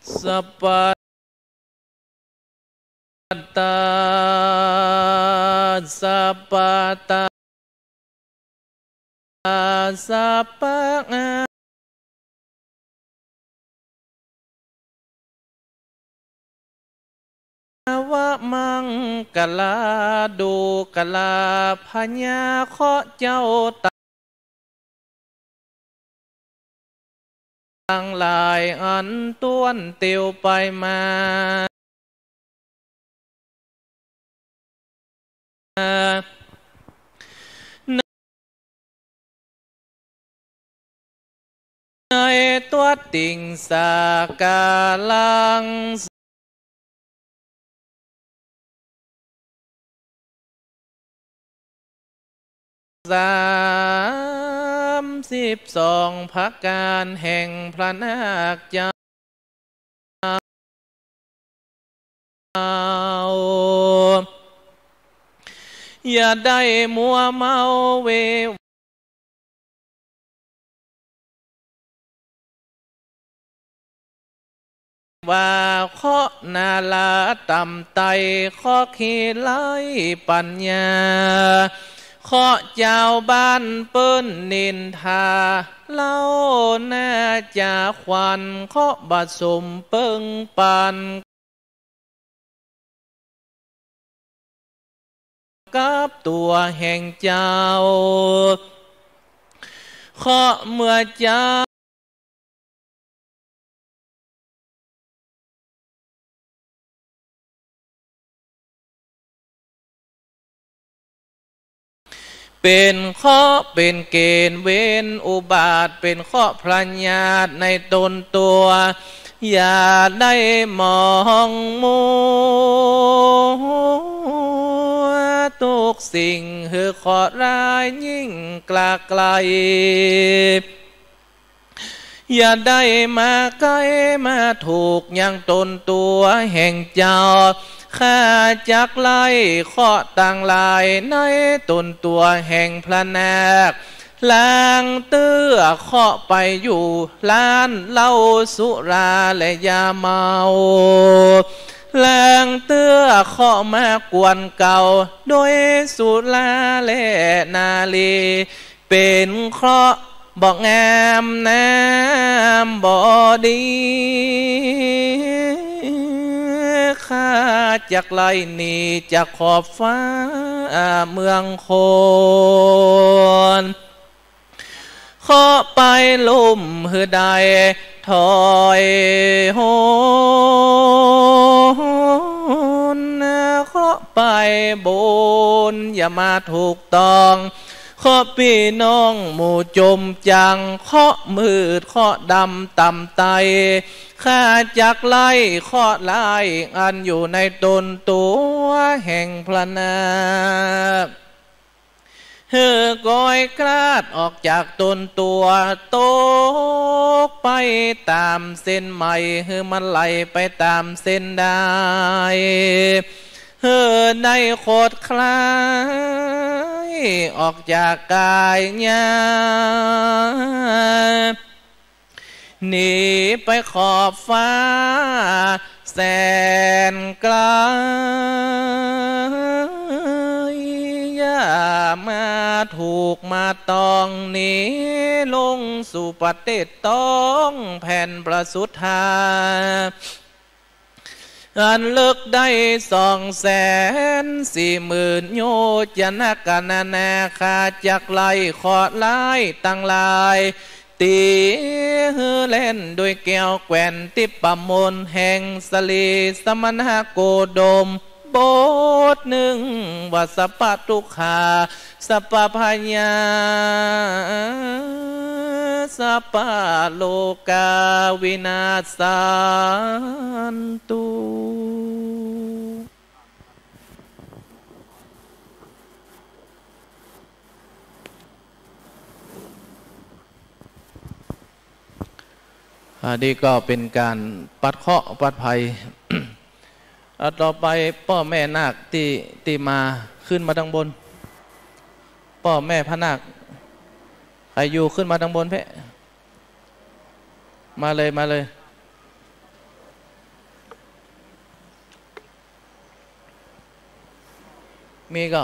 สัพพะตาสัพพะตาสัพพะวะมังกลาดูกลาพญาเคาะเจ้าตั้งหลายอันต้วนเตียวไปมาในตัวติ่งสากาลัง32ภักการแห่งพระนาคเจ้าอย่าได้มัวเมาเวว่าเคาะนาลาต่ำไตเคาะขีไลปัญญาเคาะเจ้าบ้านเปิ้นนินทาเล่าหน้าจ่าควันเคาะบาสมเปิงปันกับตัวแห่งเจ้าเคาะเมื่อเจ้าเป็นข้อเป็นเกณฑ์เว้นอุบาทเป็นข้อพระญาติในตนตัวอย่าได้มองมัวทุกสิ่งคือขอร้ายยิ่งกลาไกลอย่าได้มาใกล้มาถูกยังตนตัวแห่งเจ้าข้าจักไล่ข้อต่างลายในตนตัวแห่งพระนาคล้างเตื้อข้อไปอยู่ล้านเหล้าสุราและยาเมาล้างเตื้อข้อมากวนเก่าโดยสุราและนาลีเป็นเคราะห์บอกงามน้ำบ่ดีข้าจากไล่หนีจากขอบฟ้าเมืองโคนขอไปลุ่มหือใดถอยโหนขอไปบนอย่ามาถูกต้องขอพี่น้องหมู่จมจังขอมืดขอดำต่ำไตข้าจักไล่ขอไล่อันอยู่ในตนตัวแห่งพระนาคเฮือกอยกราดออกจากตนตัวตกไปตามเส้นใหม่เฮือมันไหลไปตามเส้นได้เฮือในโคตรคลายออกจากกายญาหนีไปขอบฟ้าแสนไกลอย่ามาถูกมาตองหนีลงสู่ปฏิเทศต้องแผ่นประสุทธาอันเลิกได้240,000โยชนกันนาคาจักไล่ขอไล่ตั้งลายตีเล่นโดยแก้วแกวนติปมนแห่งสลีสมณโกดมบทหนึ่งวัสปะทุกขาสัพพะญาสัพพะโลกาวินาศสันตุอันนี้ก็เป็นการปัดเคราะห์ปัดภัย ต่อไปพ่อแม่นาคที่มาขึ้นมาทางบนพ่อแม่พระนาคใครอยู่ขึ้นมาทางบนเพ่มาเลยมีก็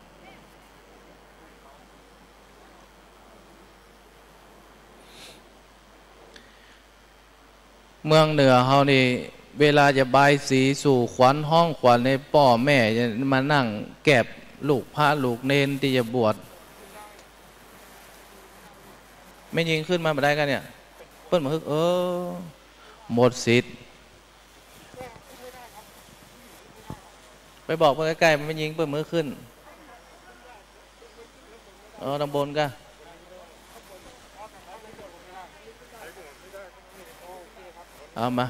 เมืองเหนือเฮานี่เวลาจะบายสีสู่ขวัญห้องขวัญในพ่อแม่จะมานั่งแก็บลูกพระลูกเนนที่จะบวชไม่ยิงขึ้นมาไม่ได้กันเนี่ยเปิ้ลมาฮึกหมดสิทธิ์ไปบอกเพื่อนใกล้ๆมันไม่ยิงเปิ้ลมือขึ้นตำบลกันเอามา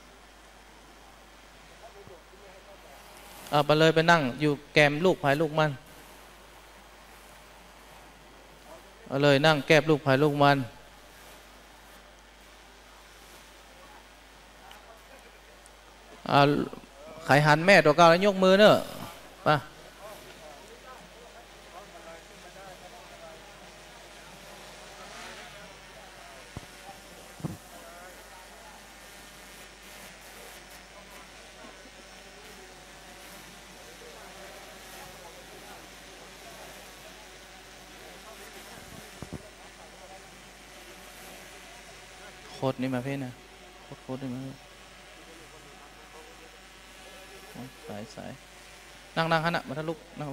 เอาไปเลยไปนั่งอยู่แกมลูกภายลูกมันเอาเลยนั่งแก้บลูกภายลูกมันไขหันแม่ตัวเก่าแล้วยกมือเนอะป่ะโคตรนี่มาเพ่นะโคตรนี่มาสายนั่งขณะมาทะลุนั่ง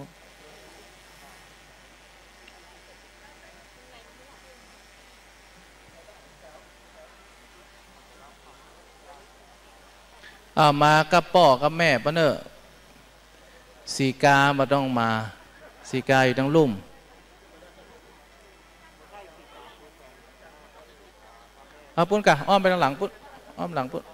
มากับพ่อกับแม่ปะเนอะสีกามาต้องมาสีกาอยู่ทั้งลุ่มปุ้นกะอ้อมไปทางหลังปุ้นอ้อมหลังปุ้น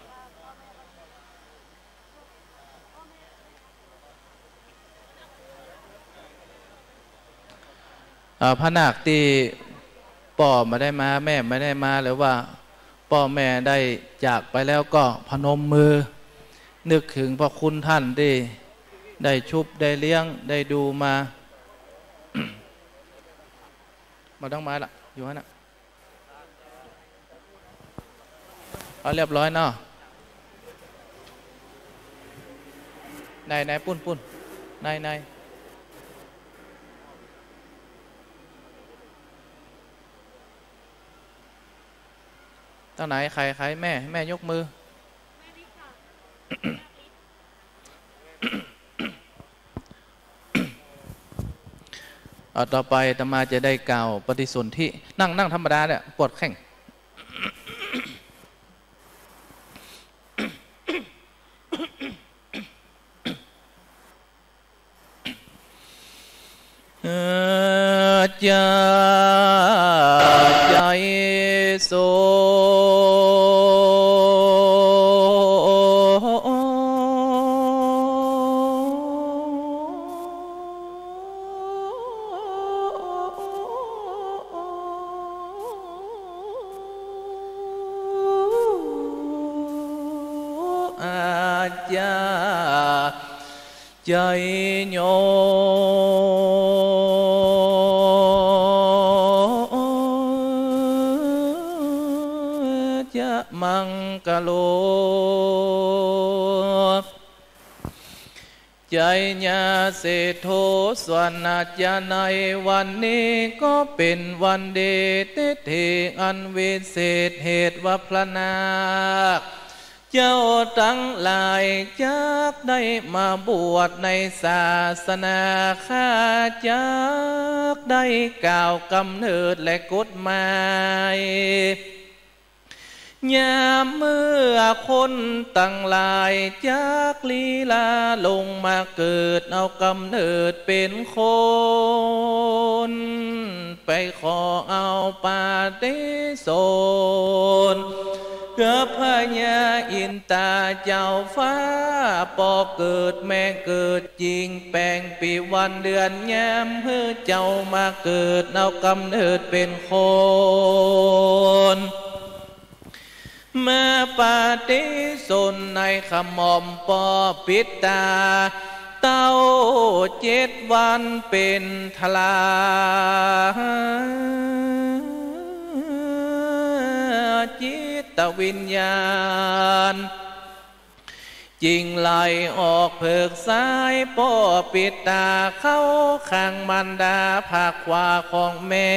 พระนาคที่พ่อไม่ได้มาแม่ไม่ได้มาหรือว่าพ่อแม่ได้จากไปแล้วก็พนมมือนึกถึงพระคุณท่านที่ได้ชุบได้เลี้ยงได้ดูมาต้องมาละอยู่ฮะนะเอาเรียบร้อยเนาะในปุ้นในตั้งไหนใครแม่ยกมือต่อไปอาตมาจะได้กล่าวปฏิสนธินั่งธรรมดาเนี่ยปวดแข้งใจโสใจโยจะมังกะโลใจญาเศรษโธสวนาจาในวันนี้ก็เป็นวันเดชเทอันวิเศษเหตุว่าพระนาคเจ้าทั้งหลายจักได้มาบวชในศาสนาข้าจักได้กล่าวกำเนิดและกฎหมายยามเมื่อคนตั้งหลายจักลีลาลงมาเกิดเอากำเนิดเป็นคนไปขอเอาปาฏิโสนกับพญาอินตาเจ้าฟ้าปอเกิดแม่เกิดจริงแปลงปีวันเดือนยามเพื่อเจ้ามาเกิดเอากำเนิดเป็นคนมาปาฏิสนในขมอมปอปิดตาเต้า7 วันเป็นทลาจิตวิญญาณจิงไหลออกเพิกซ้ายป้อปิดตาเข้าข้างมันดาภาคขวาของแม่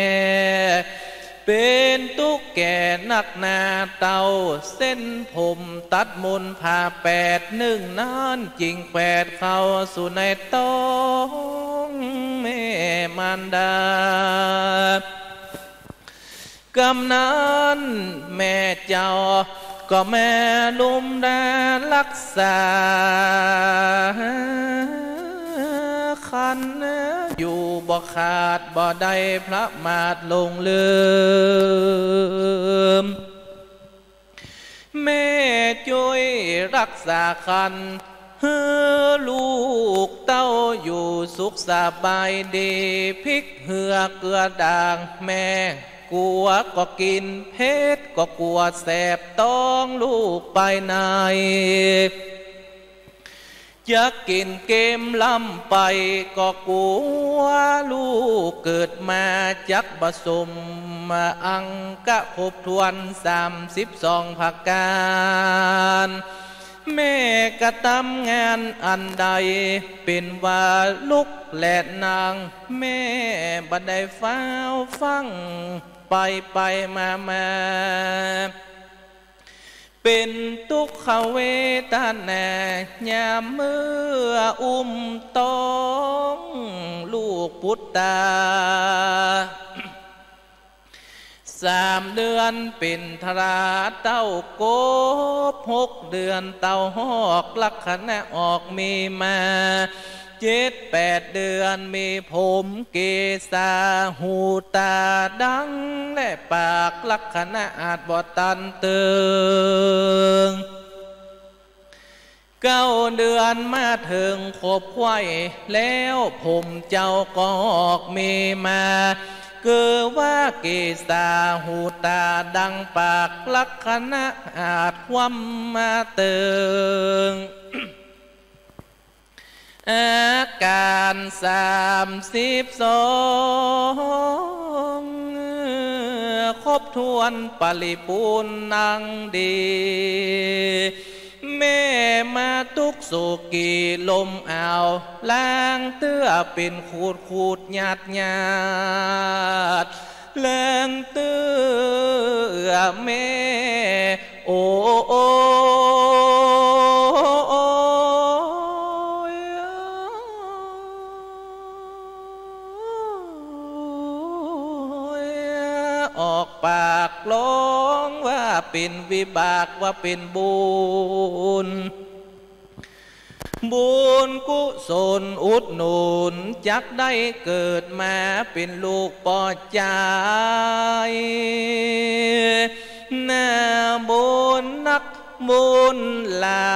เป็นตุ๊กแกนักนาเต่าเส้นผมตัดมุนผ่าแปดนึ่งนานจิงแปดเข้าสู่ในท้องแม่มันดากำนั้นแม่เจ้าก็แม่ลุมดารักษาคันอยู่บ่ขาดบ่ได้พระมาทลงลืมแม่ช่วยรักษาคันเฮือลูกเต้าอยู่สุขสบายดีพริกเหือเกลือด่างแม่กลัวก็กินเพชรก็กลัวแสบต้องลูกไปไหนจะกินเกมล้ำไปก็กลัวลูกเกิดมาจักบสมอังกะครบทวน32ประการแม่กระทำงานอันใดเป็นว่าลุกและนางแม่บัดได้ฟ้าวฟังไปมาเป็นทุกขเวทนายามเมื่ออุ้มต้องลูกพุทธา3 เดือนเป็นทราเต้ากบ6 เดือนเต้าหอกลักษณะออกมีมา7-8 เดือนมีผมเกษาหูตาดังและปากลักษณะอาจบ่ตันเติง9 เดือนมาถึงครบไข่แล้วผมเจ้าก็ออกมีมาคือว่าเกษาหูตาดังปากลักษณะอาจคว่ำมาเติงอาการ32ครบถ้วนปริบูรณ์นังดีแม่มาทุกสุกีลมเอาล้างเตื้อเป็นขูดหยาดล้างเตื้อแม่โอ้ออกปากร้องว่าเป็นวิบากว่าเป็นบุญกุศลอุดหนุนจักได้เกิดมาเป็นลูกปอใจหน้าบุญนักบุญลา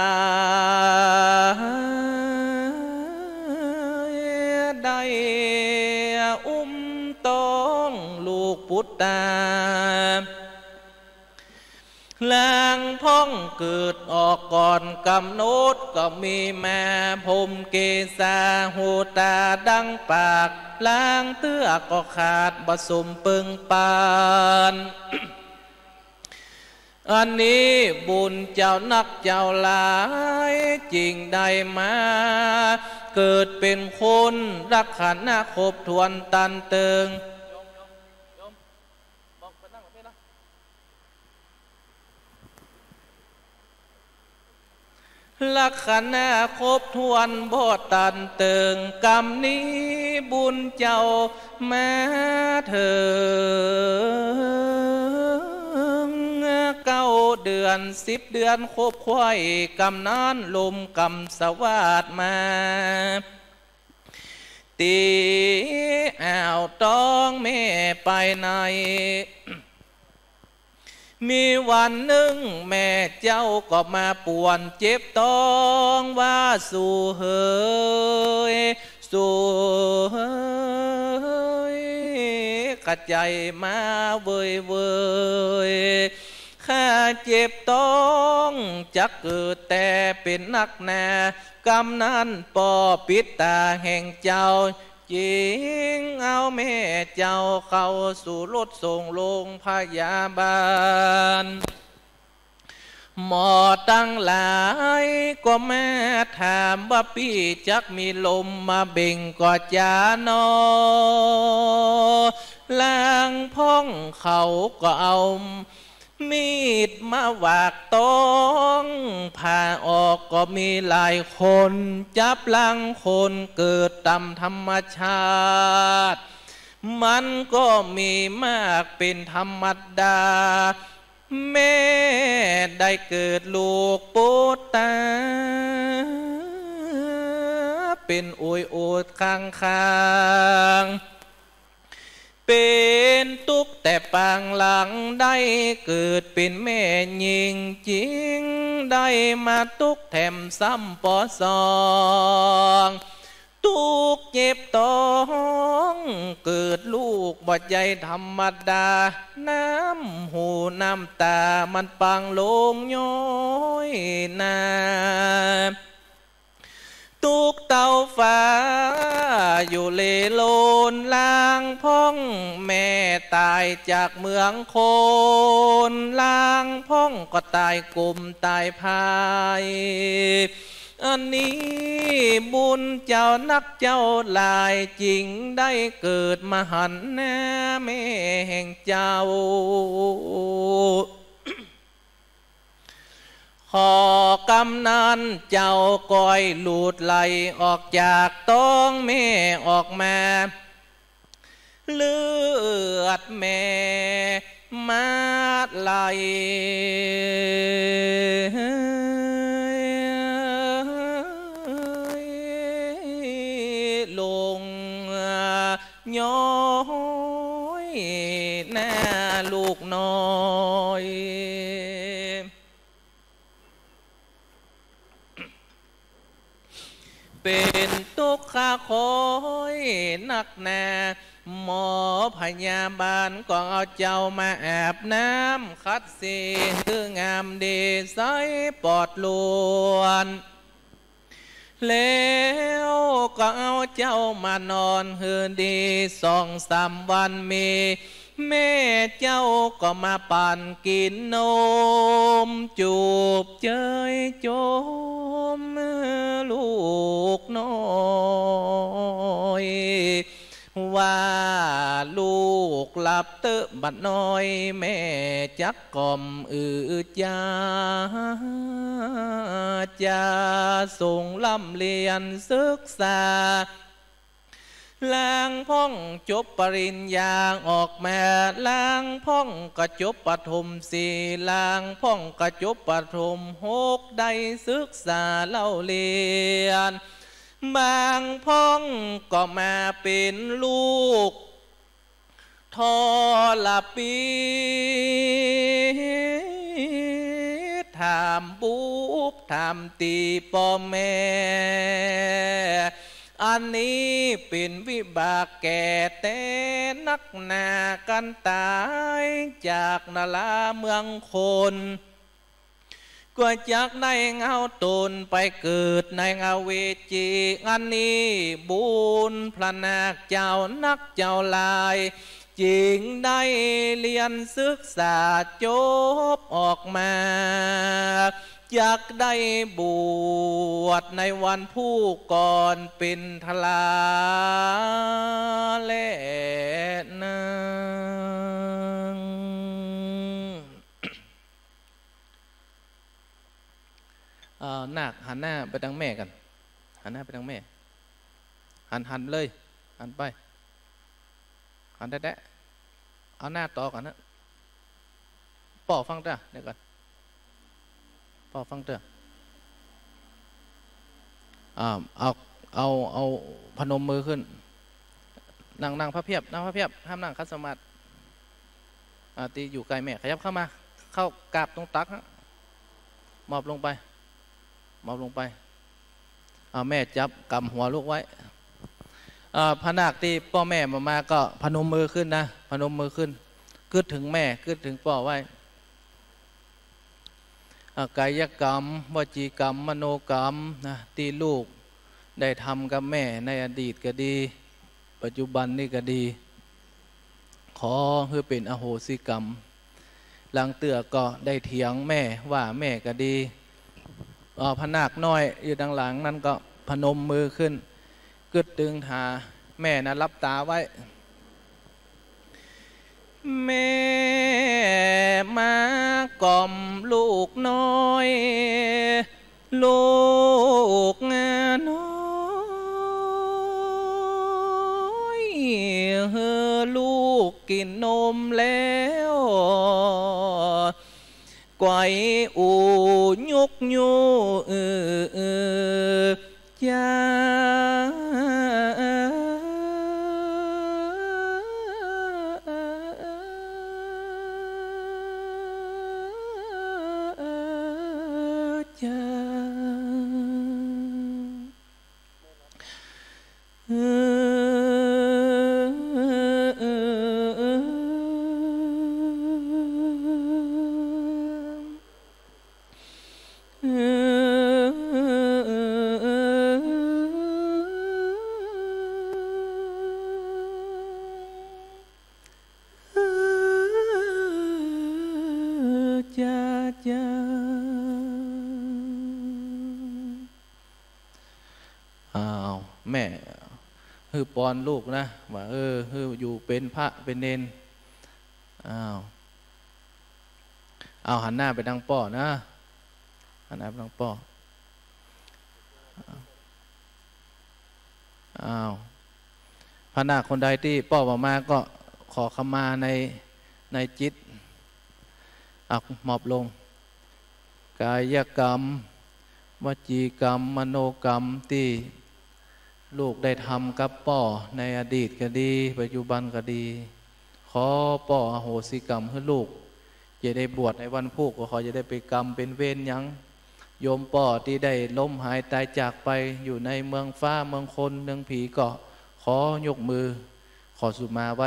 ได้อุ้มต้องลูกพุทธาลางพ้องเกิดออกก่อนกำหนดก็มีแม่ผมเกษาหูตาดังปากลางเตื้อก็ขาดบสมปึงปานอันนี้บุญเจ้านักเจ้าหลายจริงได้มาเกิดเป็นคนรักขันธ์ครบถ้วนตันเติงลักษณะครบถ้วนบ่ตันเติงกรรมนี้บุญเจ้ามาเถิง9 เดือน10 เดือนครบไข่กำนานลมกำสวัสดมาตีอ่าวต้องแม่ไปไหนมีวันหนึ่งแม่เจ้าก็มาป่วนเจ็บต้องว่าสู่เฮยสู่เฮยกระใจมาเวยข้าเจ็บต้องจักเกิดแต่เป็นนักแน่กำนั้นปอปิดตาแห่งเจ้าจิงเอาแม่เจ้าเข้าสู่รถส่งโรงพยาบาลหมอตั้งหลายก็แม่ถามว่าพี่จักมีลมมาเบ่งก็จานอล้างพ้องเขาก็เอามีดมาหวากต้องผ่าออกก็มีหลายคนจับลังคนเกิดตามธรรมชาติมันก็มีมากเป็นธรรมดาแม่ได้เกิดลูกปุตตาเป็นโอยโอดข้างเป็นตุกแต่ปางหลังได้เกิดเป็นแม่หญิงจริงได้มาตุกแถมซ้ำปอสองตุกเจ็บท้องเกิดลูกบ่ใจธรรมดาน้ำหูน้ำตามันปังลงย้อยนาตุกเต่าฟ้าอยู่เลโลนลางพ้องแม่ตายจากเมืองโคนลางพ้องก็ตายกลุ่มตายพายอันนี้บุญเจ้านักเจ้าลายจริงได้เกิดมหันแน่แม่แห่งเจ้าขอกำนันเจ้าก้อยหลุดไหลออกจากต้องแม่ออกมาเลือดแม่มาไหลลงย้อยหน้าลูกน้อยเป็นตุกขาคอยนักแน่หมอพยาบาลก็เอาเจ้ามาอาบน้ำคัดสีคืองามดีใสปลอดล้วนแล้วก็เอาเจ้ามานอนหืนดี2-3 วันมีแม่เจ้าก็มาปั่นกินนมจูบเจยโจมลูกน้อยว่าลูกหลับเตอะบัดน้อยแม่จักกล่อมจ้าจะส่งล่ำเรียนศึกษาล้างพ้องจบปริญญาออกมาล้างพ้องก็จบประถม4ล้างพ้องก็จบประถม6ได้ศึกษาเล่าเรียนบางพ้องก็มาเป็นลูกทอละปีถามบุบถามตีพ่อแม่อันนี้เป็นวิบากแก่แต่นักหนากันตายจากนาลาเมืองคนก็จากในเงาตนไปเกิดในเงาเวจีอันนี้บุญพระนาคเจ้านักเจ้าลายจริงได้เรียนศึกษาจบออกมาอยากได้บวชในวันผู้ก่อนเป็นทลาและนางนาคหันหน้าไปทางแม่กันหันหน้าไปทางแม่หันเลยหันไปหันแดะเอาหน้าต่อกันนะป่อฟังเถอะเดี๋ยวก่อนป่อฟังเถอะเอาพนมมือขึ้นนั่งพระเพียบห้ามนั่งคัดสมาธิตีอยู่ไกลแม่ขยับเข้ามาเข้ากราบตรงตักมอบลงไปแม่จับกำหัวลูกไว้พระนาคที่พ่อแม่มาก็พนมมือขึ้นนะพนมมือขึ้นกึดถึงแม่กึดถึงพ่อไว้กายกรรมวจีกรรมมโนกรรมนะที่ลูกได้ทำกับแม่ในอดีตก็ดีปัจจุบันนี่ก็ดีขอให้เป็นอโหสิกรรมหลังเตือก็ได้เถียงแม่ว่าแม่ก็ดีพนาคน้อยอยู่ดังหลังนั้นก็พนมมือขึ้นกึดดึงหาแม่นะรับตาไว้แม่มากล่อมลูกน้อยลูกน้อยลูกกินนมแล้วไกวอูยุกยูจ้าแม่ฮือปอนลูกนะว่าฮืออยู่เป็นพระเป็นเนนหันหน้าไปทางป่อนะหันหน้าไปทางป่อพระนาคคนใดที่ป่อมาก็ขอขมาในจิตหมอบลงกายกรรมวจีกรรมมโนกรรมที่ลูกได้ทำกับป่อในอดีตก็ดีปัจจุบันก็ดีขอป่ออโหสิกรรมให้ลูกจะได้บวชในวันพุธก็ขอจะได้ไปกรรมเป็นเวรยังโยมป่อที่ได้ล้มหายตายจากไปอยู่ในเมืองฟ้าเมืองคนเมืองผีก็ขอยกมือขอสุมาไว้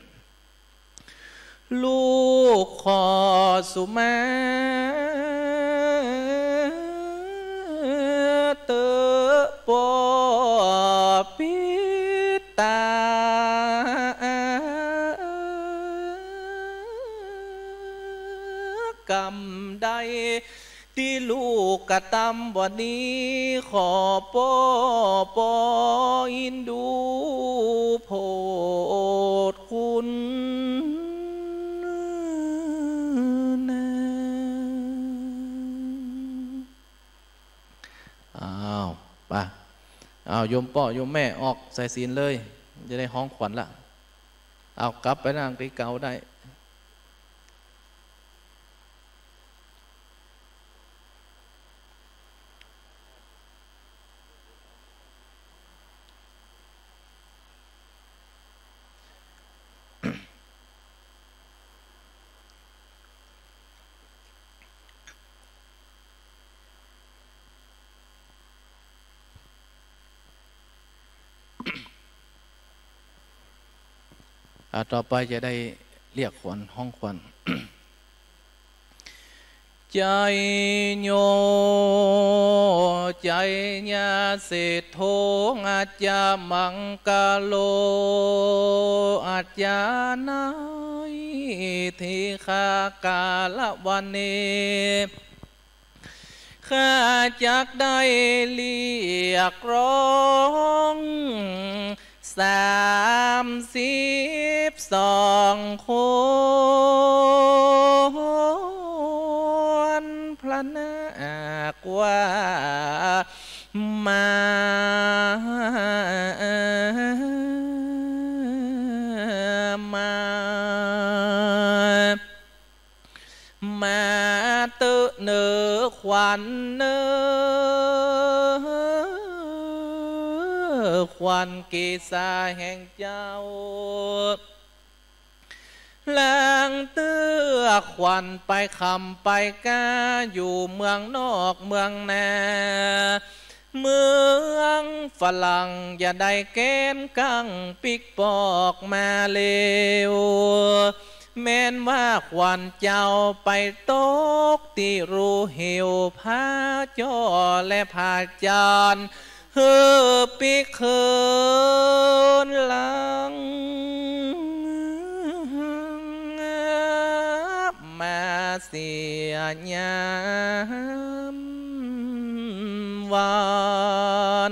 ลูกขอสุมาเตอปอปิตากรรมใดที่ลูกกระทำวันนี้ขอปออินดูโพดคุณป่ะโยมป่อโยมแม่ออกใส่ศีลเลยจะได้ห้องขวัญละกลับไปนั่งที่เก่าได้ต่อไปจะได้เรียกขวัญห้องขวัญ ใจโยใจญาเศรษโธอาจจะมังกาโลอาจจะนายที่ขากาลวันนี้ข้าจักได้เรียกร้อง32 คนพระนาคว่ามาเตอเนอขวัญเนอขวัญเกษาแห่งเจ้าแรงเตื้อขวัญไปคำไปกาอยู่เมืองนอกเมืองนาเมืองฝรั่งอย่าได้แกนกังปิกปอกมาเลวแม้นว่าขวัญเจ้าไปตกที่รูเหวพาจ้อและพาจานปิกเคินหลังมาเสียยามวัน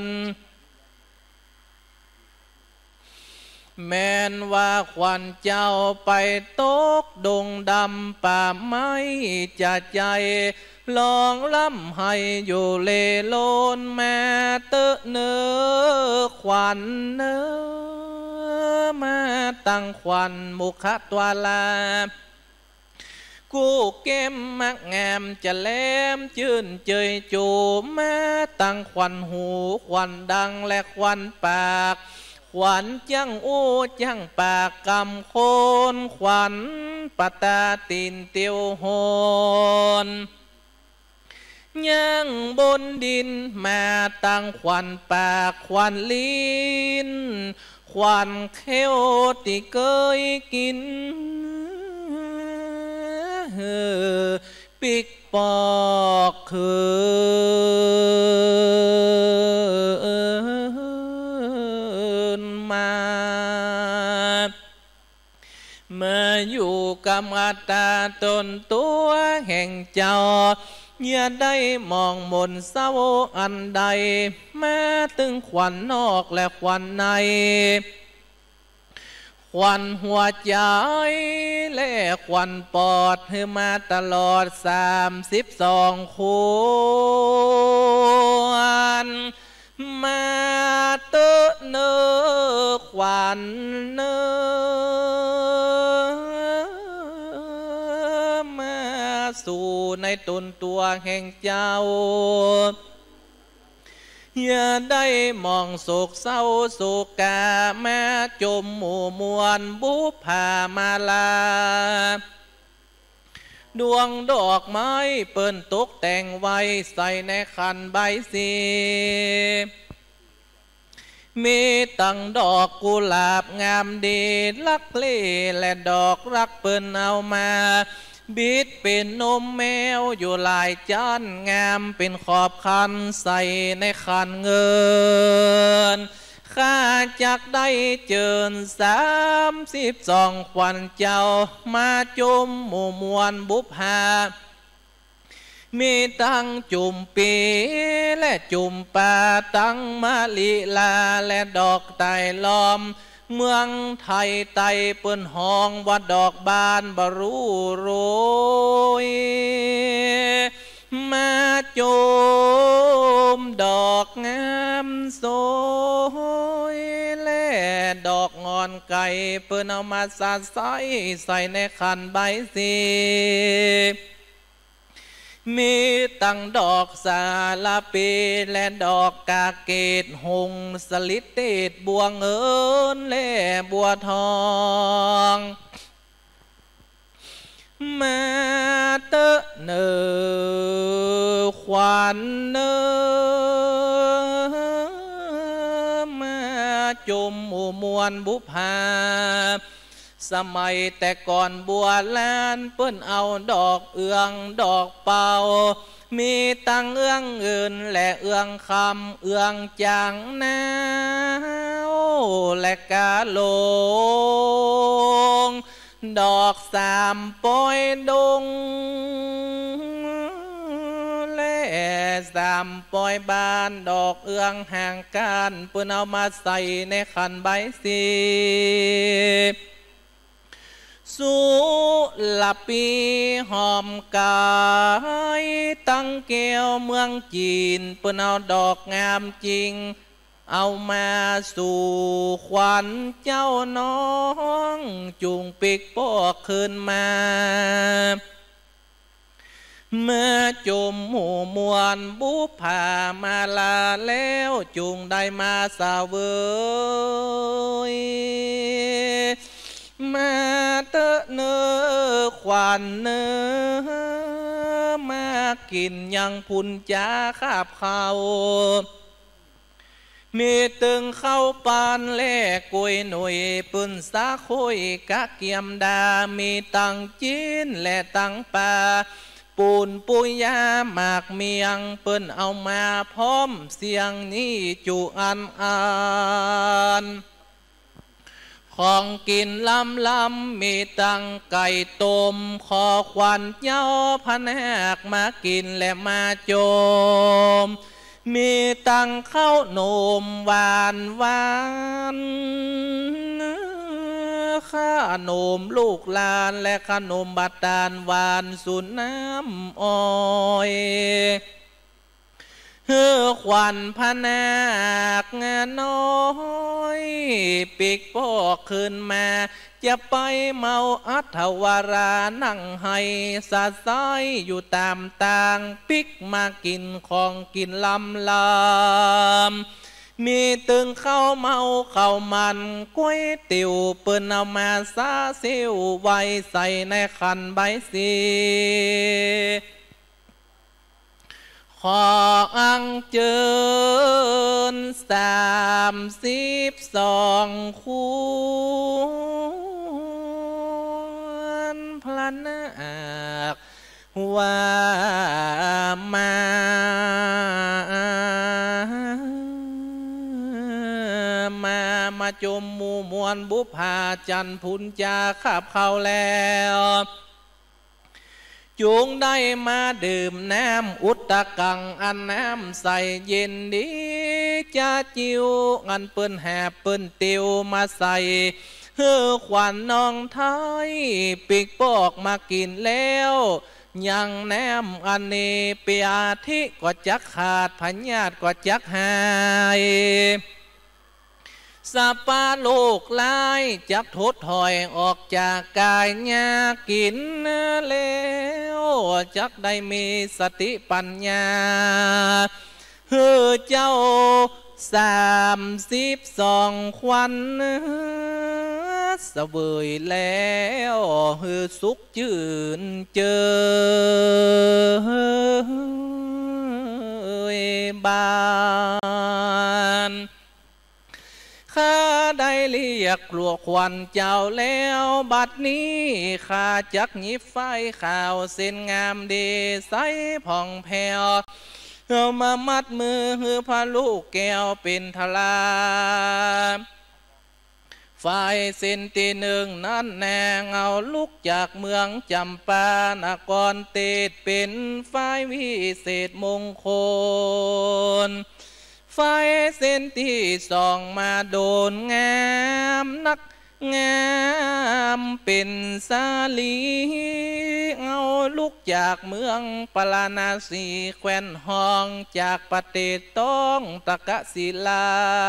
แม้นว่าควันเจ้าไปตกดงดำป่าไม้จะใจลองล้ำให้อยู่เลโลนแม่เตอะเนื้อควันเนื้อมาตั้งควันมุขตัวลากูเก็มมักงามจะแหลมจื่นเจยจูแม่ตั้งควันหูควันดังและควันปากขวัญจังอู้จังปากกำโคนขวัญปตาตีนเตียวโหนยังบนดินมาตั้งขวัญปากขวัญลิ้นขวัญเขี้ยวที่เคยกินปิกปอกคือมาเมื่ออยู่กับอัตตาตนตัวแห่งเจ้าอย่าได้มองมนเศร้าอันใดแม้ตึงขวัญนอกและขวัญในขวัญหัวใจและขวัญปอดให้มาตลอด32คนมาเตอะเนอขวัญเนอมาสู่ในตนตัวแห่งเจ้าอย่าได้มองโศกเศร้าโศกาแม้จมหมู่มวลบุพภามาลาดวงดอกไม้เปิ้นตกแต่งไว้ใส่ในขันใบสีมีตั้งดอกกุหลาบงามดีลักเล่และดอกรักเปิ้นเอามาบิดเป็นนมแมวอยู่หลายจานงามเป็นขอบคันใส่ในขันเงินข้าจักได้เจิญ32ขวัญเจ้ามาจมหมู่มวลบุพภามีตั้งจุ่มปีและจุ่มป่าตั้งมะลิลาและดอกไตรล้อมเมืองไทยไตเปิ้นห้องว่าดอกบานบรู้โรยมาโจมดอกงามโสยและดอกงอนไก่เปิ้นเอามาสาดใส่ในขันใบสีมีตั้งดอกสาลาปีและดอกกาเกตหงสลิดเตดบัวเงินและบัวทองมาเตอะเนอขวัญเนอมาจมหมู่มวลบุพภาสมัยแต่ก่อนบัวแลนเปิ้นเอาดอกเอื้องดอกเป่ามีตั้งเอื้องอื่นและเอื้องคำเอื้องจางแนวและกาโลงดอก3ปอยดงและ3ปอยบานดอกเอื้องห่างกันเปิ้นเอามาใส่ในขันใบสีสุลปีหอมกายตั้งแก้วเมืองจีนเปิ้นเอาดอกงามจริงเอามาสู่ขวัญเจ้าน้องจุงปิกปอกคืนมาเมื่อจมหมู่มวลบุพภามาลาแล้วจุงได้มาสาเวยมาเตอะเนอขวัญเนอมากินยังพุนจ้าขาบเขามีตึงเข้าปานแลกุยหนุ่ยปืนสาคุยกะเกียมดามีตังจีนและตังปาปูนปุยยาหมากเมียงเปิ้นเอามาพร้อมเสียงนี้จุอันของกินลำมีตังไก่ต้มขอควันเย้าพะแนกมากินและมาโจมมีตังข้าวนมหวานข้านมลูกลานและขนมบัดดาลหวานสุนน้ำอ้อยเฮือควันพะนาคงานน้อยปิกปอกขึ้นมาจะไปเมาอัฐวารานั่งให้สะสายอยู่ตามต่างปิกมากินของกินลำมีตึงข้าวเมาข้าวมันก๋วยเตี๋ยวเปิ้นเอามาซาซิวไว้ใส่ในขันใบสีขออังเจิญ32ควรพระนาคว่ามาจมหมู่มวลบุพาจันพุนจาขับเข้าแล้วจูงได้มาดื่มน้ำอุตตะกังอันน้ำใสเย็นดีจะจิวอันเปิ้นแหบเปิ้นติวมาใส่เฮือขวัญน้องไทยปิกปอกมากินแล้วยังแนมอันนี้เปียทิก็จักขาดพญาติก็จักหายสปาโลกลายจักทดถอยออกจากกายญากินแล้วจักได้มีสติปัญญาเฮือเจ้า32ควันเสวยแล้วเฮือสุขจืนเจอบานข้าได้เรียกกลัวควันเจ้าแล้วบัดนี้ข้าจักหยิบไฟข่าวเส้นงามดีใสผ่องแผ้วเอามามัดมือฮือพาลูกแก้วเป็นทลาไฟเส้นที่หนึ่งนั้นแนงเอาลุกจากเมืองจำปานครเตดเป็นไฟวิเศษมงคลไฟเส้นที่สองมาโดนงามนักงามเป็นสาลีเอาลุกจากเมืองปลานาสีแคว้นห้องจากประเทศต้องตะกะศิลา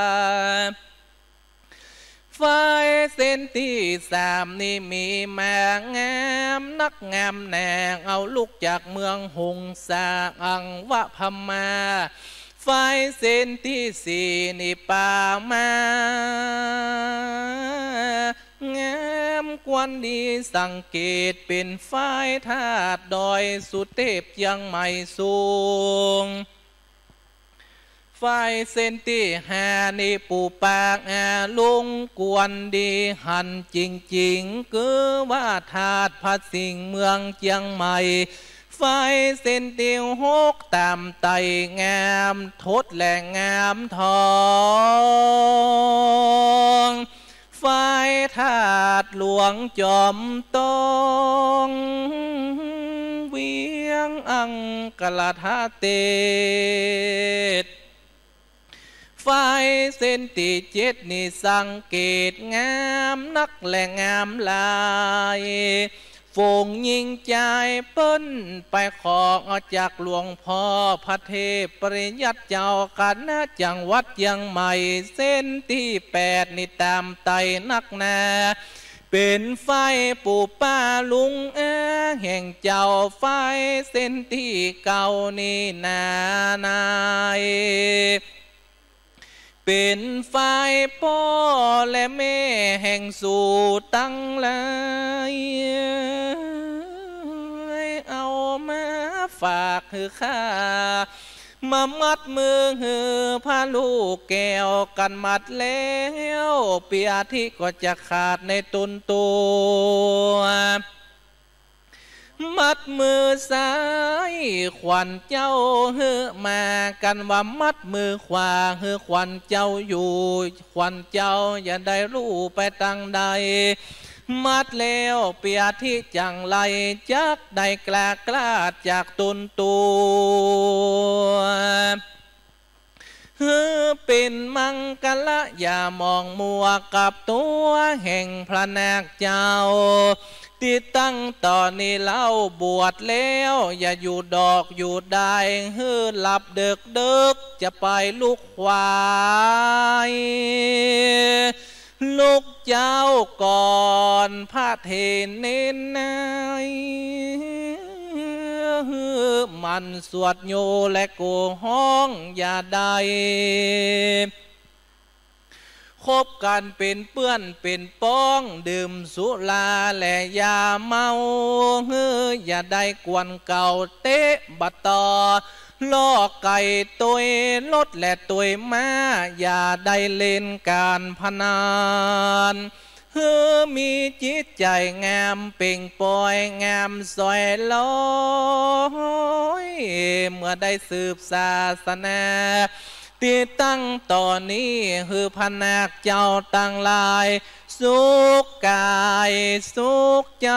ไฟเส้นที่สามนี่มีแมงามนักงามแนงเอาลุกจากเมืองหงสาอังวะพมาไฟเส้นที่สี่นี่ป่ามางามกวนดีสังเกตเป็นไฟธาตุดอยสุเทพยังไม่สูงไฟเส้นที่ห้านี่ปูปากลุงกวนดีหันจริงๆคือว่าธาตุพัดสิ่งเมืองเจียงใหม่ไฟเส้นที่หกตามไตงามทดแหลงงามทองไฟธาตุหลวงจอมตองเวียงอังกลาธาเตศไฟเส้นที่เจ็ดนี่สังเกตงามนักและงามลายฝงยิงใจเปิ้นไปขอจากหลวงพ่อพระเทพปริยัติเจ้าคณะจังหวัดยังใหม่เส้นที่8นี่ตามไตนักนาเป็นไฟปู่ป้าลุงแห่งเจ้าไฟเส้นที่เก่านี่นานายเป็นไฟพ่อและแม่แห่งสู่ตั้งเลยเอามาฝากคือข้ามามัดมือหือพาลูกแก้วกันมัดแล้วเปียที่ก็จะขาดในตุนตัวมัดมือซ้ายขวัญเจ้าเฮือมากันว่ามัดมือขวาเฮือขวัญเจ้าอยู่ขวัญเจ้าอย่าได้รู้ไปตั้งใดมัดแล้วเปียที่จังไรจักได้กล้ากล้าจากตนตัวเป็นมังกละอย่ามองมัวกับตัวแห่งพระนาคเจ้าที่ตั้งตอนนี้เล่าบวชแล้วอย่าอยู่ดอกอยู่ได้หลับเดึกจะไปลูกควายลูกเจ้าก่อนพระเทนเน้นนายมันสวดโยและโกห้องอย่าได้คบกันเป็นเปื้อนเป็นป้องดื่มสุราและยาเมาอย่าได้กวนเก่าเตะบัดต่อล่อไก่ตัวรถและตัวม้าอย่าได้เล่นการพนันมีจิตใจงามเป่งปอยงามสวยลอยเมื่อได้สืบศาสนาที่ตั้งตอนนี้พระนาคเจ้าตั้งหลายสุขกายสุขใจ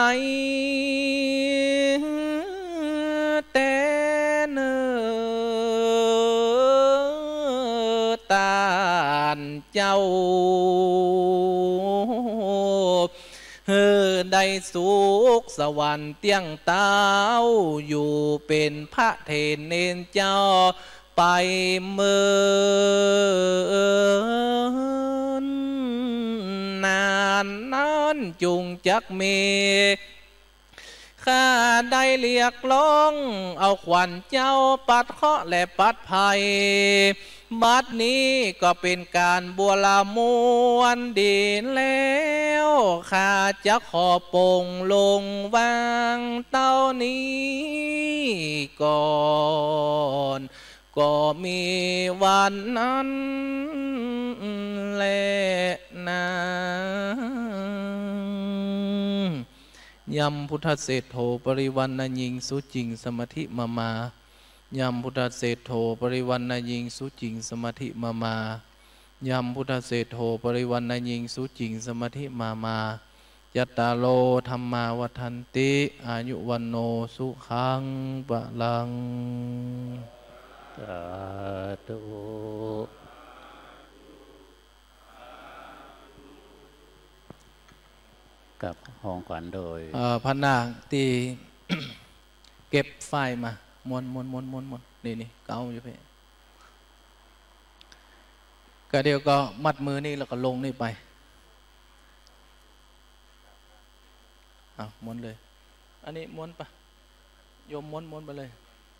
แต่เนื้อตานเจ้าได้สุขสวรรค์เตียงเต้าอยู่เป็นพระเทนเนนเจ้าไปเมินนานนั้นจุงจักมีข้าได้เรียกร้องเอาขวัญเจ้าปัดเคราะห์และปัดภัยบัดนี้ก็เป็นการบัวละมวนดีแล้วข้าจะขอปงลงวางเต้านี้ก่อนก็มีวันนั้นแลนะยำพุทธเศรษโธปริวันนยิงสุจิงสมาธิมายำพุทธเศรษโธปริวันนยิงสุจิงสมาธิมายำพุทธเศรษโธปริวันนยิงสุจิงสมาธิมายัตตาโลธรรมาวัฏันติอายุวันโนสุขังปะลังสาธุกับห้องขวัญโดยพระนาคที่ เก็บไฟมาม้วนนี่เกาอยู่เพ่ก็เดี๋ยวก็มัดมือนี่แล้วก็ลงนี่ไปม้วนเลยอันนี้ม้วนปะโยมม้วนไปเลย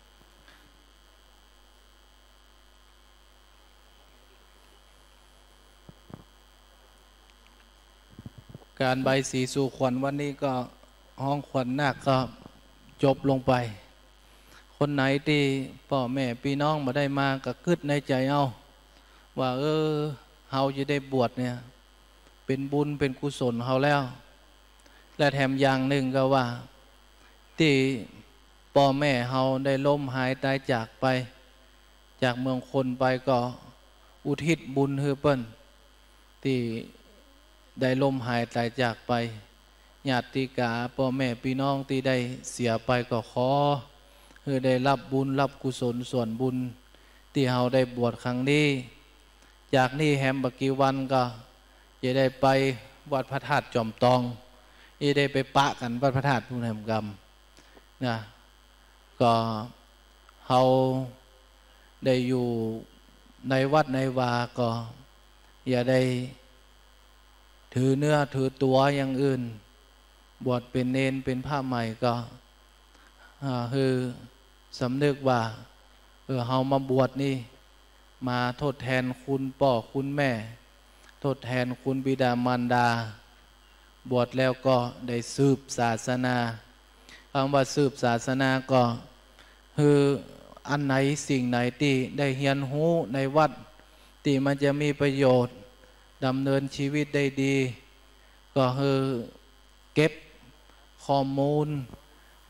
การใบสีสู่ขวัญวันนี้ก็ห้องขวัญนาคก็จบลงไปคนไหนที่พ่อแม่พี่น้องมาได้มาก็คิดในใจเอาว่าเฮาจะได้บวชเนี่ยเป็นบุญเป็นกุศลเฮาแล้วและแถมอย่างหนึ่งก็ว่าที่พ่อแม่เฮาได้ล้มหายตายจากไปจากเมืองคนไปก็อุทิศบุญให้เปิ้นที่ได้ล้มหายตายจากไปญาติกาพ่อแม่พี่น้องที่ได้เสียไปก็ขอให้ได้รับบุญรับกุศลส่วนบุญที่เฮาได้บวชครั้งนี้จากนี้แฮมบักกี่วันก็จะได้ไปวัดพระธาตุจอมตองจะได้ไปปะกันวัดพระธาตุภูมิธรรมกรรมนะก็เฮาได้อยู่ในวัดในวาก็อย่าได้ถือเนื้อถือตัวอย่างอื่นบวชเป็นเนนเป็นผ้าใหม่ก็คือสำนึกว่าเฮามาบวชนี่มาทดแทนคุณพ่อคุณแม่ทดแทนคุณบิดามารดาบวชแล้วก็ได้สืบศาสนาคำว่าสืบศาสนาก็คืออันไหนสิ่งไหนที่ได้เรียนรู้ในวัดที่มันจะมีประโยชน์ดำเนินชีวิตได้ดีก็คือเก็บข้อมูล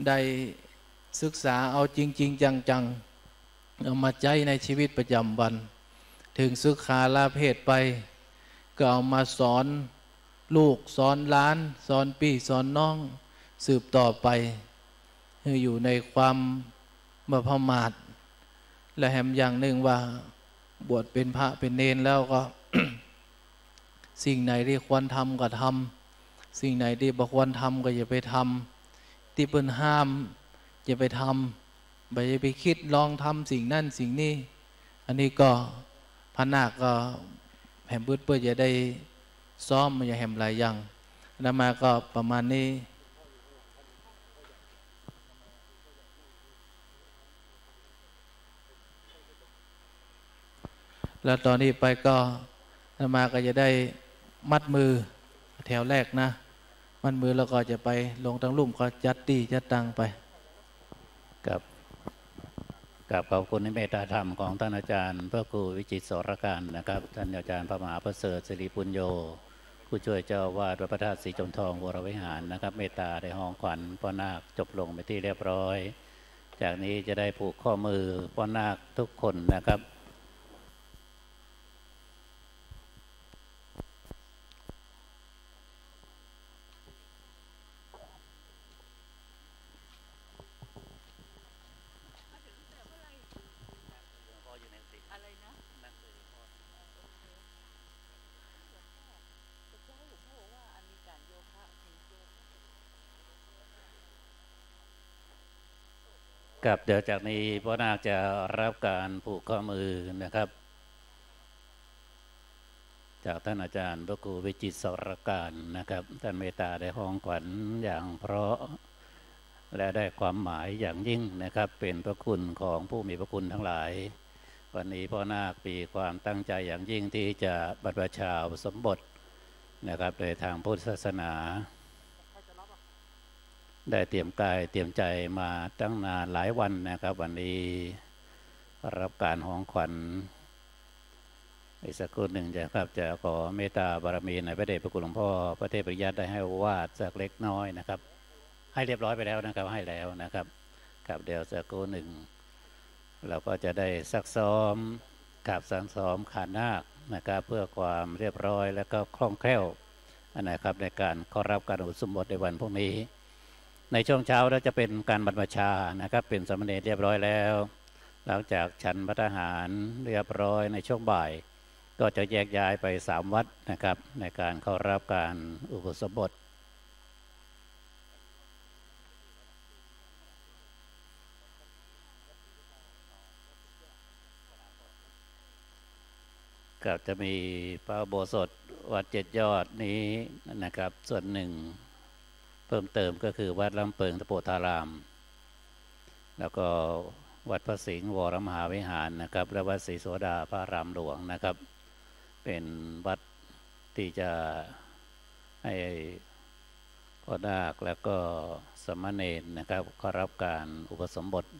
ได้ศึกษาเอาจริงๆจังๆเอามาใช้ในชีวิตประจำวัน ถึงศึกษาลาเพศไปก็เอามาสอนลูกสอนหลานสอนพี่สอนน้องสืบต่อไปให้อยู่ในความบ่ประมาทและแถมอย่างหนึ่งว่าบวชเป็นพระเป็นเณรแล้วก็ สิ่งไหนที่ควรทำก็ทำสิ่งไหนที่บ่ควรทำก็อย่าไปทำที่เพิ่นห้ามอย่าไปทำอย่าไปคิดลองทำสิ่งนั่นสิ่งนี้อันนี้ก็พระนาคก็แหมเพื่อจะได้ซ้อมอย่าแหมหลายอย่างแล้วมาก็ประมาณนี้แล้วตอนนี้ไปก็แล้วมาก็จะได้มัดมือแถวแรกนะมัดมือแล้วก็จะไปลงทั้งลุ่มก็จัดตีจัดตังไปกับขอบคุณในเมตตาธรรมของท่านอาจารย์พระครูวิจิตรสรการนะครับท่านอาจารย์พระมหาประเสริฐสิริปุญโญผู้ช่วยเจ้าวาดวัดพระธาตุศรีจอมทองวรวิหารนะครับเมตตาได้ห้องขวัญพ่อนาคจบลงไปที่เรียบร้อยจากนี้จะได้ผูกข้อมือพ่อนาคทุกคนนะครับกับเดี๋ยวจากนี้พ่อนาคจะรับการผูกข้อมือนะครับจากท่านอาจารย์พระครูวิจิตรสรการนะครับท่านเมตตาได้ห้องขวัญอย่างเพราะและได้ความหมายอย่างยิ่งนะครับเป็นพระคุณของผู้มีพระคุณทั้งหลายวันนี้พ่อนาคมีความตั้งใจอย่างยิ่งที่จะบรรพชาอุปสมบทนะครับโดยทางพุทธศาสนาได้เตรียมกายเตรียมใจมาตั้งนานหลายวันนะครับวันนี้รับการห้องขวัญอีกสักครู่หนึ่งจะขอเมตตาบารมีในพระเดชพระคุณหลวงพ่อพระเทพปริยัติได้ให้วาดสักเล็กน้อยนะครับให้เรียบร้อยไปแล้วนะครับให้แล้วนะครับครับเดี๋ยวสักครู่หนึ่งเราก็จะได้ซักซ้อมกับซักซ้อมขานนาคนะครับเพื่อความเรียบร้อยและก็คล่องแคล่วนะครับในการเข้ารับการอุปสมบทในวันพรุ่งนี้ในช่วงเช้าเราจะเป็นการบรรพชานะครับเป็นสามเณรเรียบร้อยแล้วหลังจากฉันภัตตาหารเรียบร้อยในช่วงบ่ายก็จะแยกย้ายไป3 วัดนะครับในการเข้ารับการอุปสมบทก็จะมีพระอุโบสถวัด7 ยอดนี้นะครับส่วนหนึ่งเพิ่มเติมก็คือวัดลำเปิงตะโปธารามแล้วก็วัดพระสิงห์วรมหาวิหารนะครับและวัดศรีโสดาพระรามหลวงนะครับเป็นวัดที่จะให้พ่อนาคแล้วก็สามเณรนะครับเข้ารับการอุปสมบท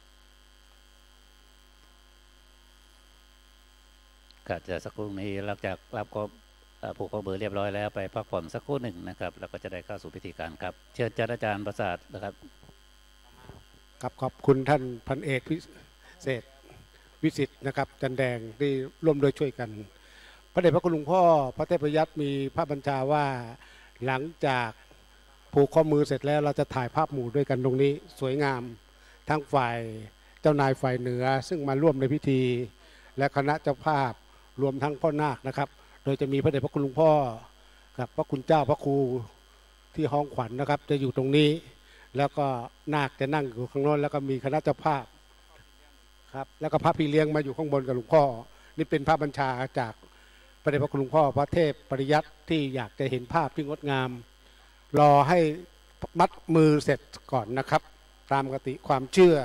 ก็จะสักครู่นี้หลังจากรับก็ผูกข้อมือเรียบร้อยแล้วไปพักผ่อนสักครู่หนึ่งนะครับแล้วก็จะได้เข้าสู่พิธีการครับเชิญอาจารย์ประสาทนะครับครับขอบคุณท่านพันเอกพิเศษวิสิทธิ์นะครับจันแดงที่ร่วมด้วยช่วยกันพระเดชพระคุณหลวงพ่อพระเทพยัตมีพระบัญชาว่าหลังจากผูกข้อมือเสร็จแล้วเราจะถ่ายภาพหมู่ด้วยกันตรงนี้สวยงามทั้งฝ่ายเจ้านายฝ่ายเหนือซึ่งมาร่วมในพิธีและคณะเจ้าภาพรวมทั้งพ่อนาคนะครับโดยจะมีพระเดชพระคุณหลวงพ่อกับพระคุณเจ้าพระครูที่ห้องขวัญ นะครับจะอยู่ตรงนี้แล้วก็นาคจะนั่งอยู่ข้างโน้นแล้วก็มีคณะเจ้าภาพครับแล้วก็พระพี่เลี้ยงมาอยู่ข้างบนกับหลวงพ่อนี่เป็นพระบัญชาจากพระเดชพระคุณหลวงพ่อพระเทพปริยัติที่อยากจะเห็นภาพที่งดงามรอให้มัดมือเสร็จก่อนนะครับตามปกติความเชื่อ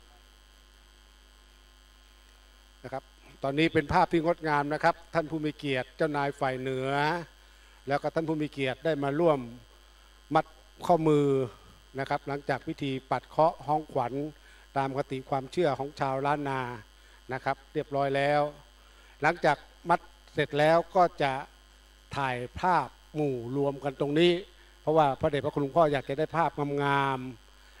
นะครับตอนนี้เป็นภาพที่งดงามนะครับท่านผู้มีเกียรติเจ้านายฝ่ายเหนือแล้วก็ท่านผู้มีเกียรติได้มาร่วมมัดข้อมือนะครับหลังจากพิธีปัดเคราะห์ห้องขวัญตามปกติความเชื่อของชาวล้านนานะครับเรียบร้อยแล้วหลังจากมัดเสร็จแล้วก็จะถ่ายภาพหมู่รวมกันตรงนี้เพราะว่าพระเดชพระคุณหลวงพ่ออยากจะได้ภาพงามๆ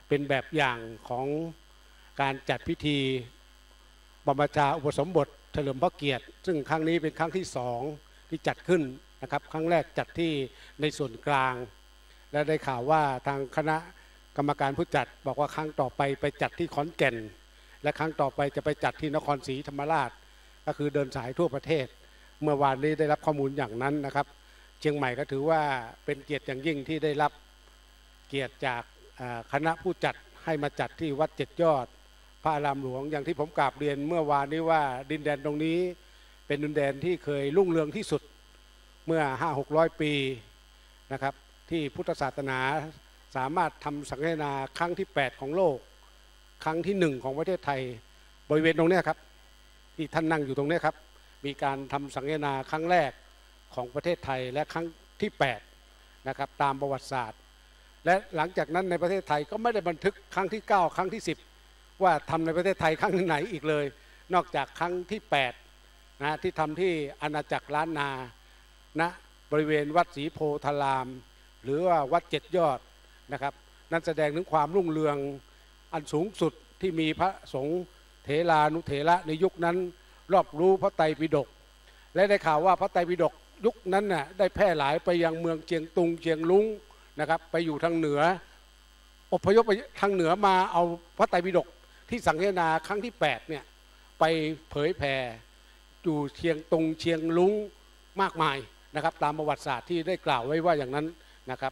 เป็นแบบอย่างของการจัดพิธีบรรพชาอุปสมบทเฉลิมพระเกียรติซึ่งครั้งนี้เป็นครั้งที่2ที่จัดขึ้นนะครับครั้งแรกจัดที่ในส่วนกลางและได้ข่าวว่าทางคณะกรรมการผู้จัดบอกว่าครั้งต่อไปจัดที่ขอนแก่นและครั้งต่อไปจะไปจัดที่นครศรีธรรมราชก็คือเดินสายทั่วประเทศเมื่อวานนี้ได้รับข้อมูลอย่างนั้นนะครับเชียงใหม่ก็ถือว่าเป็นเกียรติอย่างยิ่งที่ได้รับเกียรติจากคณะผู้จัดให้มาจัดที่วัดเจ็ดยอดพระอารามหลวงอย่างที่ผมกราบเรียนเมื่อวานนี้ว่าดินแดนตรงนี้เป็นดินแดนที่เคยรุ่งเรืองที่สุดเมื่อ 500-600 ปีนะครับที่พุทธศาสนาสามารถทำสังฆนาครั้งที่8ของโลกครั้งที่1ของประเทศไทยบริเวณตรงนี้ครับที่ท่านนั่งอยู่ตรงนี้ครับมีการทำสังฆนาครั้งแรกของประเทศไทยและครั้งที่8นะครับตามประวัติศาสตร์และหลังจากนั้นในประเทศไทยก็ไม่ได้บันทึกครั้งที่9ครั้งที่10ว่าทำในประเทศไทยครั้งไหนอีกเลยนอกจากครั้งที่8นะที่ทำที่อาณาจักรล้านนาณบริเวณวัดศรีโพธารามหรือว่าวัดเจ็ดยอดนะครับนั่นแสดงถึงความรุ่งเรืองอันสูงสุดที่มีพระสงฆ์เถรานุเถระในยุคนั้นรอบรู้พระไตรปิฎกและได้ข่าวว่าพระไตรปิฎกยุคนั้นน่ะได้แพร่หลายไปยังเมืองเชียงตุงเชียงลุงนะครับไปอยู่ทางเหนืออพยพไปทางเหนือมาเอาพระไตรปิฎกที่สังฆนาครั้งที่8เนี่ยไปเผยแผ่อยู่เชียงตุงเชียงลุงมากมายนะครับตามประวัติศาสตร์ที่ได้กล่าวไว้ว่าอย่างนั้นนะครับ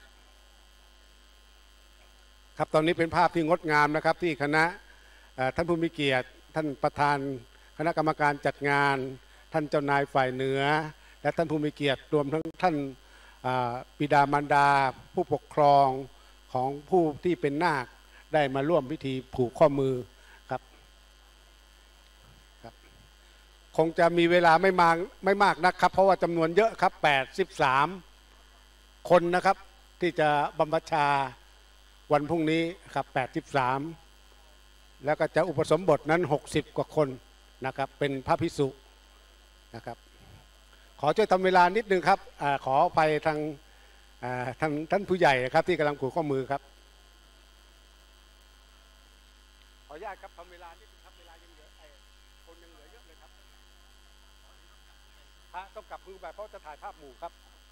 ครับตอนนี้เป็นภาพที่งดงามนะครับที่คณะท่านผู้มีเกียรติท่านประธานคณะกรรมการจัดงานท่านเจ้านายฝ่ายเหนือและท่านผู้มีเกียรติรวมทั้งท่านบิดามารดาผู้ปกครองของผู้ที่เป็นนาคได้มาร่วมพิธีผูกข้อมือครับคงจะมีเวลาไม่มากนะครับเพราะว่าจำนวนเยอะครับ83คนนะครับที่จะบรรพชาวันพรุ่งนี้ครับ83แล้วก็จะอุปสมบทนั้น60กว่าคนนะครับเป็นพระภิกษุนะครับขอช่วยทำเวลานิดนึงครับขอไปทางท่านผู้ใหญ่ครับที่กำลังผูกข้อมือครับขออนุญาตครับทำเวลานิดนึงครับเวลายังเหลือคนยังเหลือเยอะเลยครับต้องกลับมือแบบเพราะจะถ่ายภาพหมู่ครับ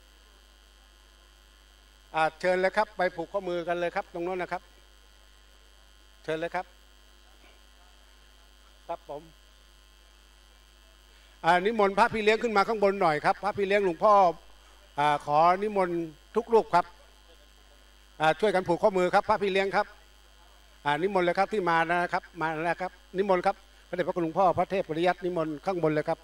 เชิญเลยครับไปผูกข้อมือกันเลยครับตรงโน้นนะครับเชิญเลยครับครับผมนิมนต์พระพี่เลี้ยงขึ้นมาข้างบนหน่อยครับพระพี่เลี้ยงหลวงพ่อขอนิมนต์ทุกรูปครับช่วยกันผูกข้อมือครับพระพี่เลี้ยงครับนิมนต์เลยครับที่มานะครับมาแล้วครับนิมนต์ครับพระเดชพระคุณหลวงพ่อพระเทพปริยัตินิมนต์ข้างบนเลยครับ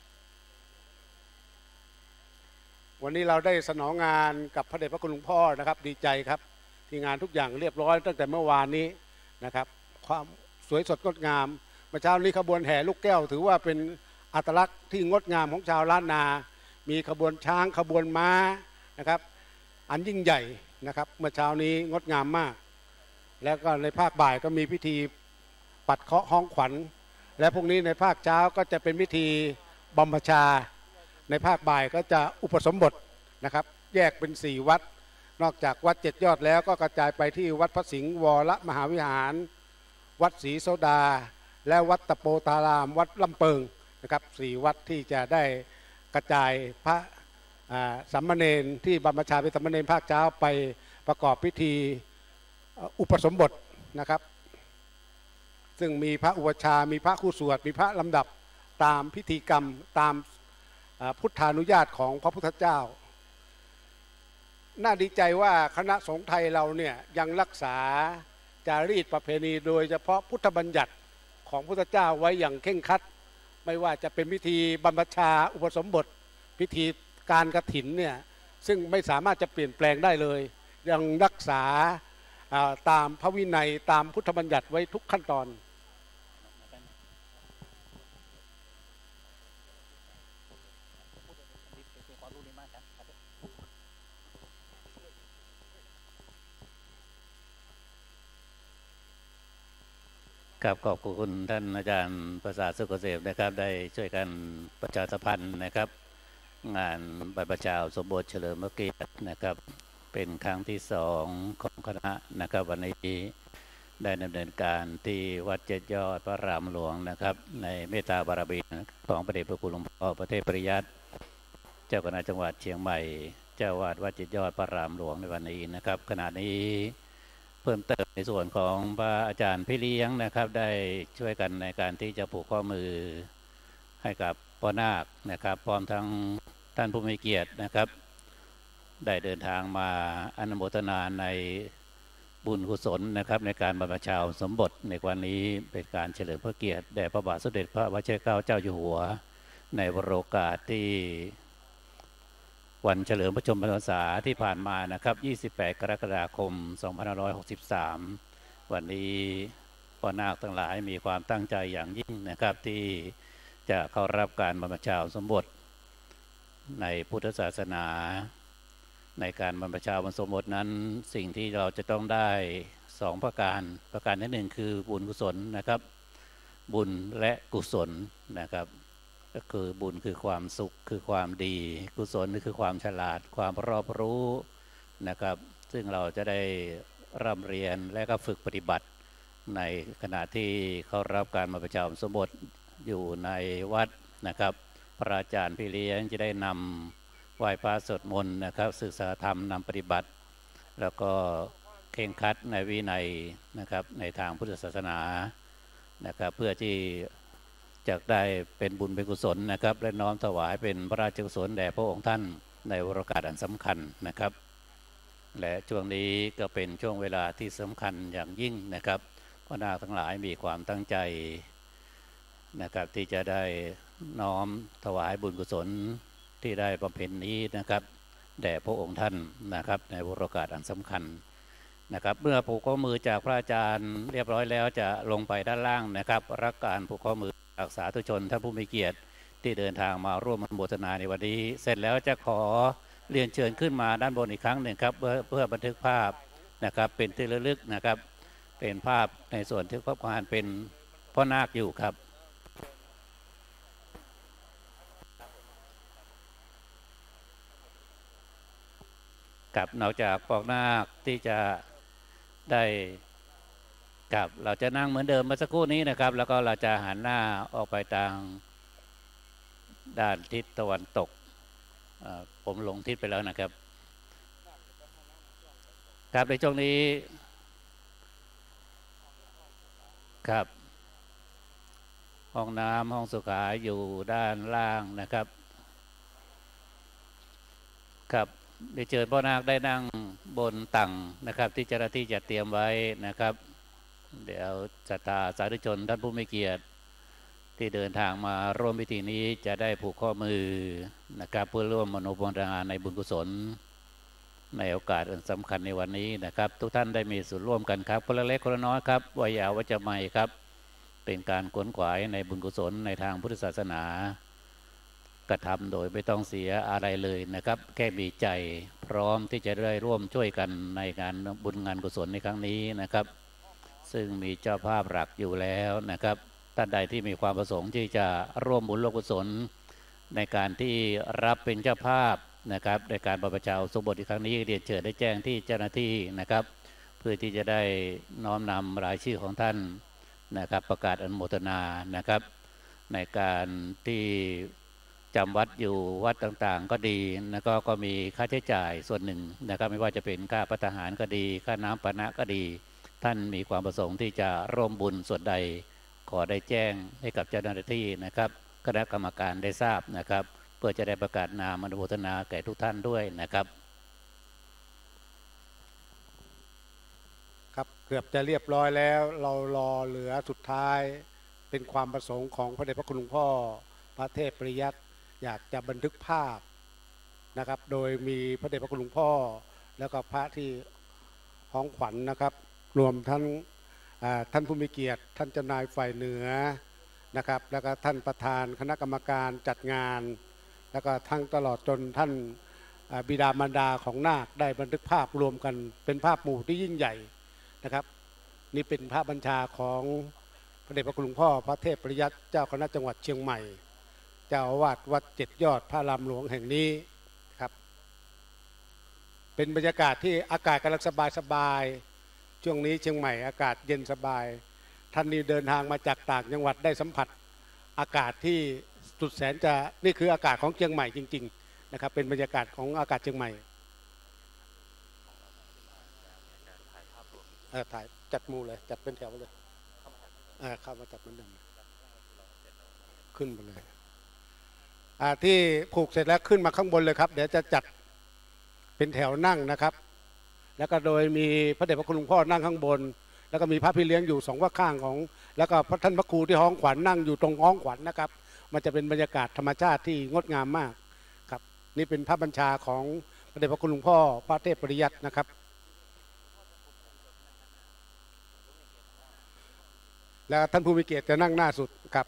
วันนี้เราได้สนองงานกับพระเดชพระคุณหลวงพ่อนะครับดีใจครับที่งานทุกอย่างเรียบร้อยตั้งแต่เมื่อวานนี้นะครับความสวยสดงดงามเมื่อเช้านี้ขบวนแห่ลูกแก้วถือว่าเป็นอัตลักษณ์ที่งดงามของชาวล้านนามีขบวนช้างขบวนม้านะครับอันยิ่งใหญ่นะครับเมื่อเช้านี้งดงามมากแล้วก็ในภาคบ่ายก็มีพิธีปัดเคราะห์ห้องขวัญและพรุ่งนี้ในภาคเช้าก็จะเป็นพิธีบรรพชาในภาคบ่ายก็จะอุปสมบทนะครับแยกเป็น4วัดนอกจากวัดเจ็ดยอดแล้วก็กระจายไปที่วัดพระสิงห์วรมหาวิหารวัดศรีโสดาและวัดตะโปธารามวัดลำเปิงนะครับ4วัดที่จะได้กระจายพระสามเณรที่บรรพชาเป็นสามเณรภาคเช้าไปประกอบพิธีอุปสมบทนะครับซึ่งมีพระอุปชามีพระคู่สวดมีพระลำดับตามพิธีกรรมตามพุทธานุญาตของพระพุทธเจ้าน่าดีใจว่าคณะสงฆ์ไทยเราเนี่ยยังรักษาจารีตประเพณีโดยเฉพาะพุทธบัญญัติของพุทธเจ้าไว้อย่างเคร่งครัดไม่ว่าจะเป็นพิธีบรรพชาอุปสมบทพิธีการกฐินเนี่ยซึ่งไม่สามารถจะเปลี่ยนแปลงได้เลยยังรักษาตามพระวินัยตามพุทธบัญญัติไว้ทุกขั้นตอนครับขอบคุณท่านอาจารย์ประสาทสุขเกษมนะครับได้ช่วยกันประชาสัมพันธ์นะครับงานบรรพชาอุปสมบทเฉลิมพระเกียรตินะครับเป็นครั้งที่2ของคณะนะครับวันนี้ได้ดำเนินการที่วัดเจ็ดยอดพระรามหลวงนะครับในเมตตาบารมีของพระเดชพระคุณหลวงพ่อประเทศปริยัติเจ้าคณะจังหวัดเชียงใหม่เจ้าวาดวัดเจ็ดยอดพระรามหลวงในวันนี้นะครับขณะนี้เพิ่มเติมในส่วนของพระอาจารย์พี่เลี้ยงนะครับได้ช่วยกันในการที่จะผูกข้อมือให้กับพ่อนาคนะครับพร้อมทั้งท่านผู้มีเกียรตินะครับได้เดินทางมาอนุโมทนาในบุญกุศลนะครับในการบรรพชาสมบทในวันนี้เป็นการเฉลิมพระเกียรติแด่พระบาทสมเด็จพระวชิรเกล้าเจ้าอยู่หัวในวโรกาสที่วันเฉลิมพระชนมพรรษาที่ผ่านมานะครับ28 กรกฎาคม 2563 วันนี้พ่อนาคทั้งหลายมีความตั้งใจอย่างยิ่งนะครับที่จะเข้ารับการบรรพชาสมบทในพุทธศาสนาในการบรรพชาสมบทนั้นสิ่งที่เราจะต้องได้2 ประการที่1คือบุญกุศลนะครับบุญและกุศลนะครับก็คือบุญคือความสุขคือความดีกุศลคือความฉลาดความรอบรู้นะครับซึ่งเราจะได้ร่ำเรียนและก็ฝึกปฏิบัติในขณะที่เข้ารับการบรรพชาสมบทอยู่ในวัดนะครับพระอาจารย์พี่เลี้ยงจะได้นำไหว้พระสวดมนต์นะครับศึกษาธรรมนำปฏิบัติแล้วก็เคร่งครัดในวินัยนะครับในทางพุทธศาสนานะครับเพื่อที่จะได้เป็นบุญเป็นกุศลนะครับและน้อมถวายเป็นพระราชกุศลแด่พระองค์ท่านในโอกาสอันสำคัญนะครับและช่วงนี้ก็เป็นช่วงเวลาที่สำคัญอย่างยิ่งนะครับพ่อนาคทั้งหลายมีความตั้งใจนะครับที่จะได้น้อมถวายบุญกุศลที่ได้บำเพ็ญนี้นะครับแด่พระองค์ท่านนะครับในโอกาสอันสำคัญนะครับเมื่อผูกข้อมือจากพระอาจารย์เรียบร้อยแล้วจะลงไปด้านล่างนะครับรักการผูกข้อมือจากสาธุชนท่านผู้มีเกียรติที่เดินทางมาร่วมอนุโมทนาในวันนี้เสร็จแล้วจะขอเรียนเชิญขึ้นมาด้านบนอีกครั้งหนึ่งครับเพื่อบันทึกภาพนะครับเป็นที่ระลึกนะครับเป็นภาพในส่วนที่พระพานเป็นพ่อนาคอยู่ครับกับนอกจากปอกนาคที่จะได้กับเราจะนั่งเหมือนเดิมเมื่อสักครู่นี้นะครับแล้วก็เราจะหันหน้าออกไปทางด้านทิศตะวันตกผมลงทิศไปแล้วนะครับครับในช่วงนี้ครับห้องน้ำห้องสุขาอยู่ด้านล่างนะครับครับได้เชิญพ่อนาคได้นั่งบนตั่งนะครับที่เจ้าหน้าที่จะเตรียมไว้นะครับเดี๋ยวศรัทธาสาธุชนท่านผู้มีเกียรติที่เดินทางมาร่วมพิธีนี้จะได้ผูกข้อมือนะครับเพื่อร่วมอนุโมทนาในบุญกุศลในโอกาสอันสำคัญในวันนี้นะครับทุกท่านได้มีส่วนร่วมกันครับคนละเล็กคนละน้อยครับวัยยาววัจจะใหม่ครับเป็นการขวนขวายในบุญกุศลในทางพุทธศาสนากระทำโดยไม่ต้องเสียอะไรเลยนะครับแค่มีใจพร้อมที่จะได้ร่วมช่วยกันในงานบุญงานกุศลในครั้งนี้นะครับซึ่งมีเจ้าภาพหลักอยู่แล้วนะครับท่านใดที่มีความประสงค์ที่จะร่วมบุญกุศลในการที่รับเป็นเจ้าภาพนะครับในการบรรพชาสมบทในครั้งนี้เรียนเชิญได้แจ้งที่เจ้าหน้าที่นะครับเพื่อที่จะได้น้อมนำรายชื่อของท่านนะครับประกาศอนุโมทนานะครับในการที่จำวัดอยู่วัดต่างๆก็ดีแล้วก็มีค่าใช้จ่ายส่วนหนึ่งนะครับไม่ว่าจะเป็นค่าภัตตาหารก็ดีค่าน้ำปานะก็ดีท่านมีความประสงค์ที่จะร่วมบุญส่วนใดขอได้แจ้งให้กับเจ้าหน้าที่นะครับคณะกรรมการได้ทราบนะครับเพื่อจะได้ประกาศนามอนุโมทนาแก่ทุกท่านด้วยนะครับครับเกือบจะเรียบร้อยแล้วเรารอเหลือสุดท้ายเป็นความประสงค์ของพระเดชพระคุณหลวงพ่อพระเทพปริยัติอยากจะบันทึกภาพนะครับโดยมีพระเดชพระคุณหลวงพ่อแล้วก็พระที่ห้องขวัญนะครับรวมทั้งท่านผู้มีเกียรติท่านเจ้านายฝ่ายเหนือนะครับแล้วก็ท่านประธานคณะกรรมการจัดงานแล้วก็ทั้งตลอดจนท่านบิดามารดาของนาคได้บันทึกภาพรวมกันเป็นภาพหมู่ที่ยิ่งใหญ่นะครับนี่เป็นพระบัญชาของพระเดชพระคุณหลวงพ่อพระเทพปริยัติเจ้าคณะจังหวัดเชียงใหม่เจ้าอาวาสวัดเจ็ดยอดพระรามหลวงแห่งนี้ครับเป็นบรรยากาศที่อากาศกำลังสบายช่วงนี้เชียงใหม่อากาศเย็นสบายท่านนี้เดินทางมาจากต่างจังหวัดได้สัมผัสอากาศที่สุดแสนจะนี่คืออากาศของเชียงใหม่จริงๆนะครับเป็นบรรยากาศของอากาศเชียงใหม่ถ่ายจัดหมู่เลยจัดเป็นแถวเลยเข้ามาจัดเหมือนเดิมขึ้นไปเลยที่ผูกเสร็จแล้วขึ้นมาข้างบนเลยครับเดี๋ยวจะจัดเป็นแถวนั่งนะครับแล้วก็โดยมีพระเดชพระคุณหลวงพ่อนั่งข้างบนแล้วก็มีพระพี่เลี้ยงอยู่สองข้างของแล้วก็พระท่านพระครูที่ห้องขวัญนั่งอยู่ตรงห้องขวัญนะครับมันจะเป็นบรรยากาศธรรมชาติที่งดงามมากครับนี่เป็นพระบัญชาของพระเดชพระคุณหลวงพ่อพระเทพปริยัตินะครับแล้วท่านผู้มีเกียรติจะนั่งหน้าสุดครับ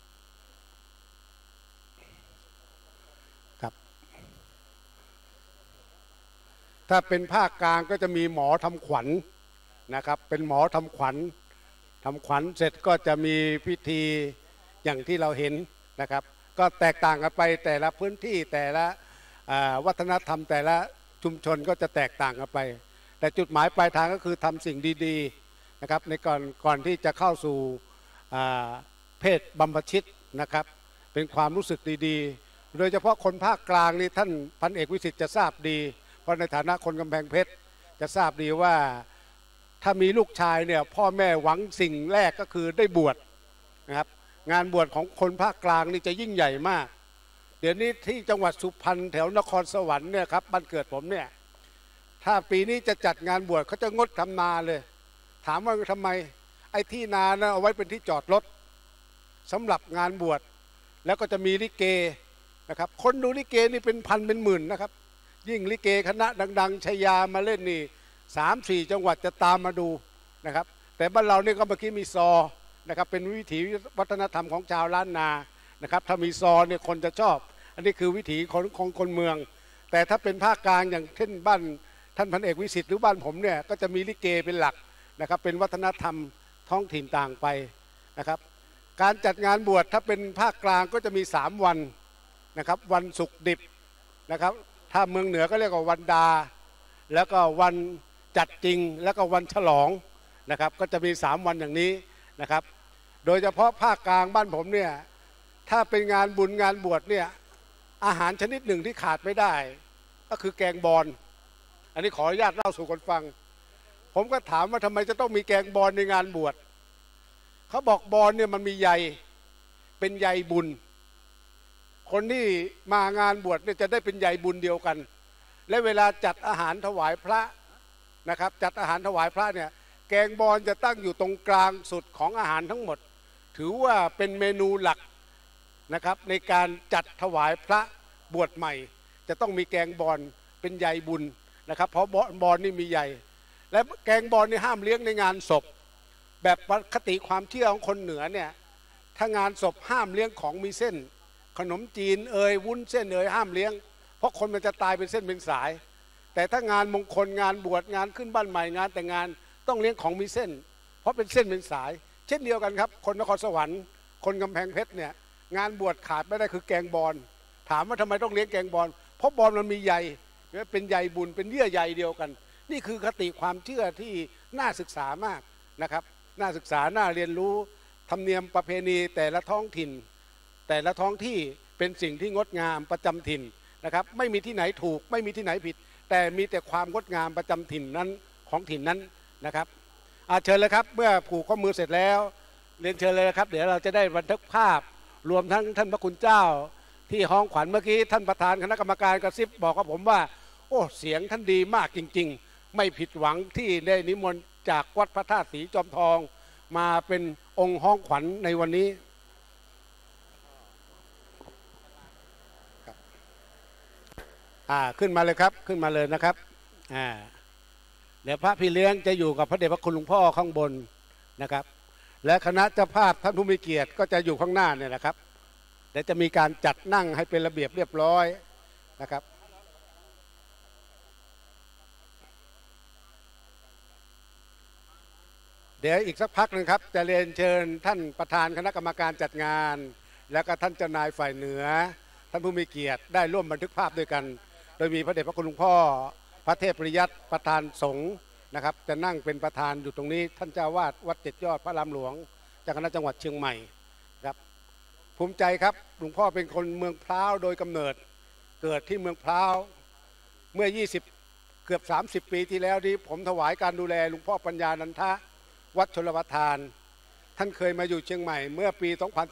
ถ้าเป็นภาคกลางก็จะมีหมอทำขวัญนะครับเป็นหมอทำขวัญเสร็จก็จะมีพิธีอย่างที่เราเห็นนะครับก็แตกต่างกันไปแต่ละพื้นที่แต่ละวัฒนธรรมแต่ละชุมชนก็จะแตกต่างกันไปแต่จุดหมายปลายทางก็คือทำสิ่งดีๆนะครับในก่อนที่จะเข้าสู่เพศบำบัดชิตนะครับเป็นความรู้สึกดีๆโดยเฉพาะคนภาคกลางนี่ท่านพันเอกวิสิทธิ์จะทราบดีเพราะในฐานะคนกำแพงเพชรจะทราบดีว่าถ้ามีลูกชายเนี่ยพ่อแม่หวังสิ่งแรกก็คือได้บวชนะครับงานบวชของคนภาคกลางนี่จะยิ่งใหญ่มากเดี๋ยวนี้ที่จังหวัดสุพรรณแถวนครสวรรค์เนี่ยครับบ้านเกิดผมเนี่ยถ้าปีนี้จะจัดงานบวชเขาจะงดทำนาเลยถามว่าทำไมไอ้ที่นานะเอาไว้เป็นที่จอดรถสำหรับงานบวชแล้วก็จะมีลิเกนะครับคนดูลิเกนี่เป็นพันเป็นหมื่นนะครับยิ่งลิเกคณะดังๆชัยยามาเล่นนี่3-4 จังหวัดจะตามมาดูนะครับแต่บ้านเราเนี่ยก็เมื่อกี้มีซอนะครับเป็นวิถีวัฒนธรรมของชาวล้านนานะครับถ้ามีซอเนี่ยคนจะชอบอันนี้คือวิถีของคนเมืองแต่ถ้าเป็นภาคกลางอย่างเช่นบ้านท่านพันเอกวิสิทธิ์หรือบ้านผมเนี่ยก็จะมีลิเกเป็นหลักนะครับเป็นวัฒนธรรมท้องถิ่นต่างไปนะครับการจัดงานบวชถ้าเป็นภาคกลางก็จะมี3 วันนะครับวันศุกร์ดิบนะครับถ้าเมืองเหนือก็เรียกว่าวันดาแล้วก็วันจัดจริงแล้วก็วันฉลองนะครับก็จะมี3 วันอย่างนี้นะครับโดยเฉพาะภาคกลางบ้านผมเนี่ยถ้าเป็นงานบุญงานบวชเนี่ยอาหารชนิดหนึ่งที่ขาดไม่ได้ก็คือแกงบอนอันนี้ขออนุญาตเล่าสู่คนฟังผมก็ถามว่าทำไมจะต้องมีแกงบอนในงานบวชเขาบอกบอนเนี่ยมันมีใยเป็นใยบุญคนที่มางานบวชเนี่ยจะได้เป็นใยบุญเดียวกันและเวลาจัดอาหารถวายพระนะครับจัดอาหารถวายพระเนี่ยแกงบอนจะตั้งอยู่ตรงกลางสุดของอาหารทั้งหมดถือว่าเป็นเมนูหลักนะครับในการจัดถวายพระบวชใหม่จะต้องมีแกงบอนเป็นใยบุญนะครับเพราะบอนนี่มีใยและแกงบอนนี่ห้ามเลี้ยงในงานศพแบบคติความเชื่อของคนเหนือเนี่ยถ้างานศพห้ามเลี้ยงของมีเส้นขนมจีนวุ้นเส้นห้ามเลี้ยงเพราะคนมันจะตายเป็นเส้นเป็นสายแต่ถ้างานมงคลงานบวชงานขึ้นบ้านใหม่งานแต่งงานต้องเลี้ยงของมีเส้นเพราะเป็นเส้นเป็นสายเช่นเดียวกันครับคนนครสวรรค์คนกำแพงเพชรเนี่ยงานบวชขาดไม่ได้คือแกงบอนถามว่าทำไมต้องเลี้ยงแกงบอนเพราะบอนมันมีใยเป็นใยบุญเป็นเยื่อใยเดียวกันนี่คือคติความเชื่อที่น่าศึกษามากนะครับน่าศึกษาน่าเรียนรู้ธรรมเนียมประเพณีแต่ละท้องถิ่นแต่ละท้องที่เป็นสิ่งที่งดงามประจำถิ่นนะครับไม่มีที่ไหนถูกไม่มีที่ไหนผิดแต่มีแต่ความงดงามประจำถิ่นนั้นของถิ่นนั้นนะครับเชิญเลยครับเมื่อผูกข้อมือเสร็จแล้วเรียนเชิญเลยครับเดี๋ยวเราจะได้บันทึกภาพรวมทั้งท่านพระคุณเจ้าที่ห้องขวัญเมื่อกี้ท่านประธานคณะกรรมการกระซิบบอกกับผมว่าโอ้เสียงท่านดีมากจริงๆไม่ผิดหวังที่ได้นิมนต์จากวัดพระธาตุศรีจอมทองมาเป็นองค์ห้องขวัญในวันนี้ขึ้นมาเลยครับขึ้นมาเลยนะครับเดี๋ยวพระพี่เลี้ยงจะอยู่กับพระเดชพระคุณหลวงพ่อข้างบนนะครับและคณะเจ้าภาพท่านผู้มีเกียรติก็จะอยู่ข้างหน้าเนี่ยนะครับเดี๋ยวจะมีการจัดนั่งให้เป็นระเบียบเรียบร้อยนะครับเดี๋ยวอีกสักพักหนึ่งครับจะเรียนเชิญท่านประธานคณะกรรมการจัดงานแล้วก็ท่านเจ้านายฝ่ายเหนือท่านผู้มีเกียรติได้ร่วมบันทึกภาพด้วยกันโดยมีพระเดชพระคุณหลวงพ่อพระเทพปริยัติประธานสงฆ์นะครับจะนั่งเป็นประธานอยู่ตรงนี้ท่านเจ้าวาดวัด7 ยอดพระรามหลวงเจ้าคณะจังหวัดเชียงใหม่ครับภูมิใจครับหลวงพ่อเป็นคนเมืองพร้าวโดยกำเนิดเกิดที่เมืองพร้าวเมื่อเกือบ30 ปีที่แล้วที่ผมถวายการดูแลหลวงพ่อปัญญานันทะวัดชลประทานท่านเคยมาอยู่เชียงใหม่เมื่อปี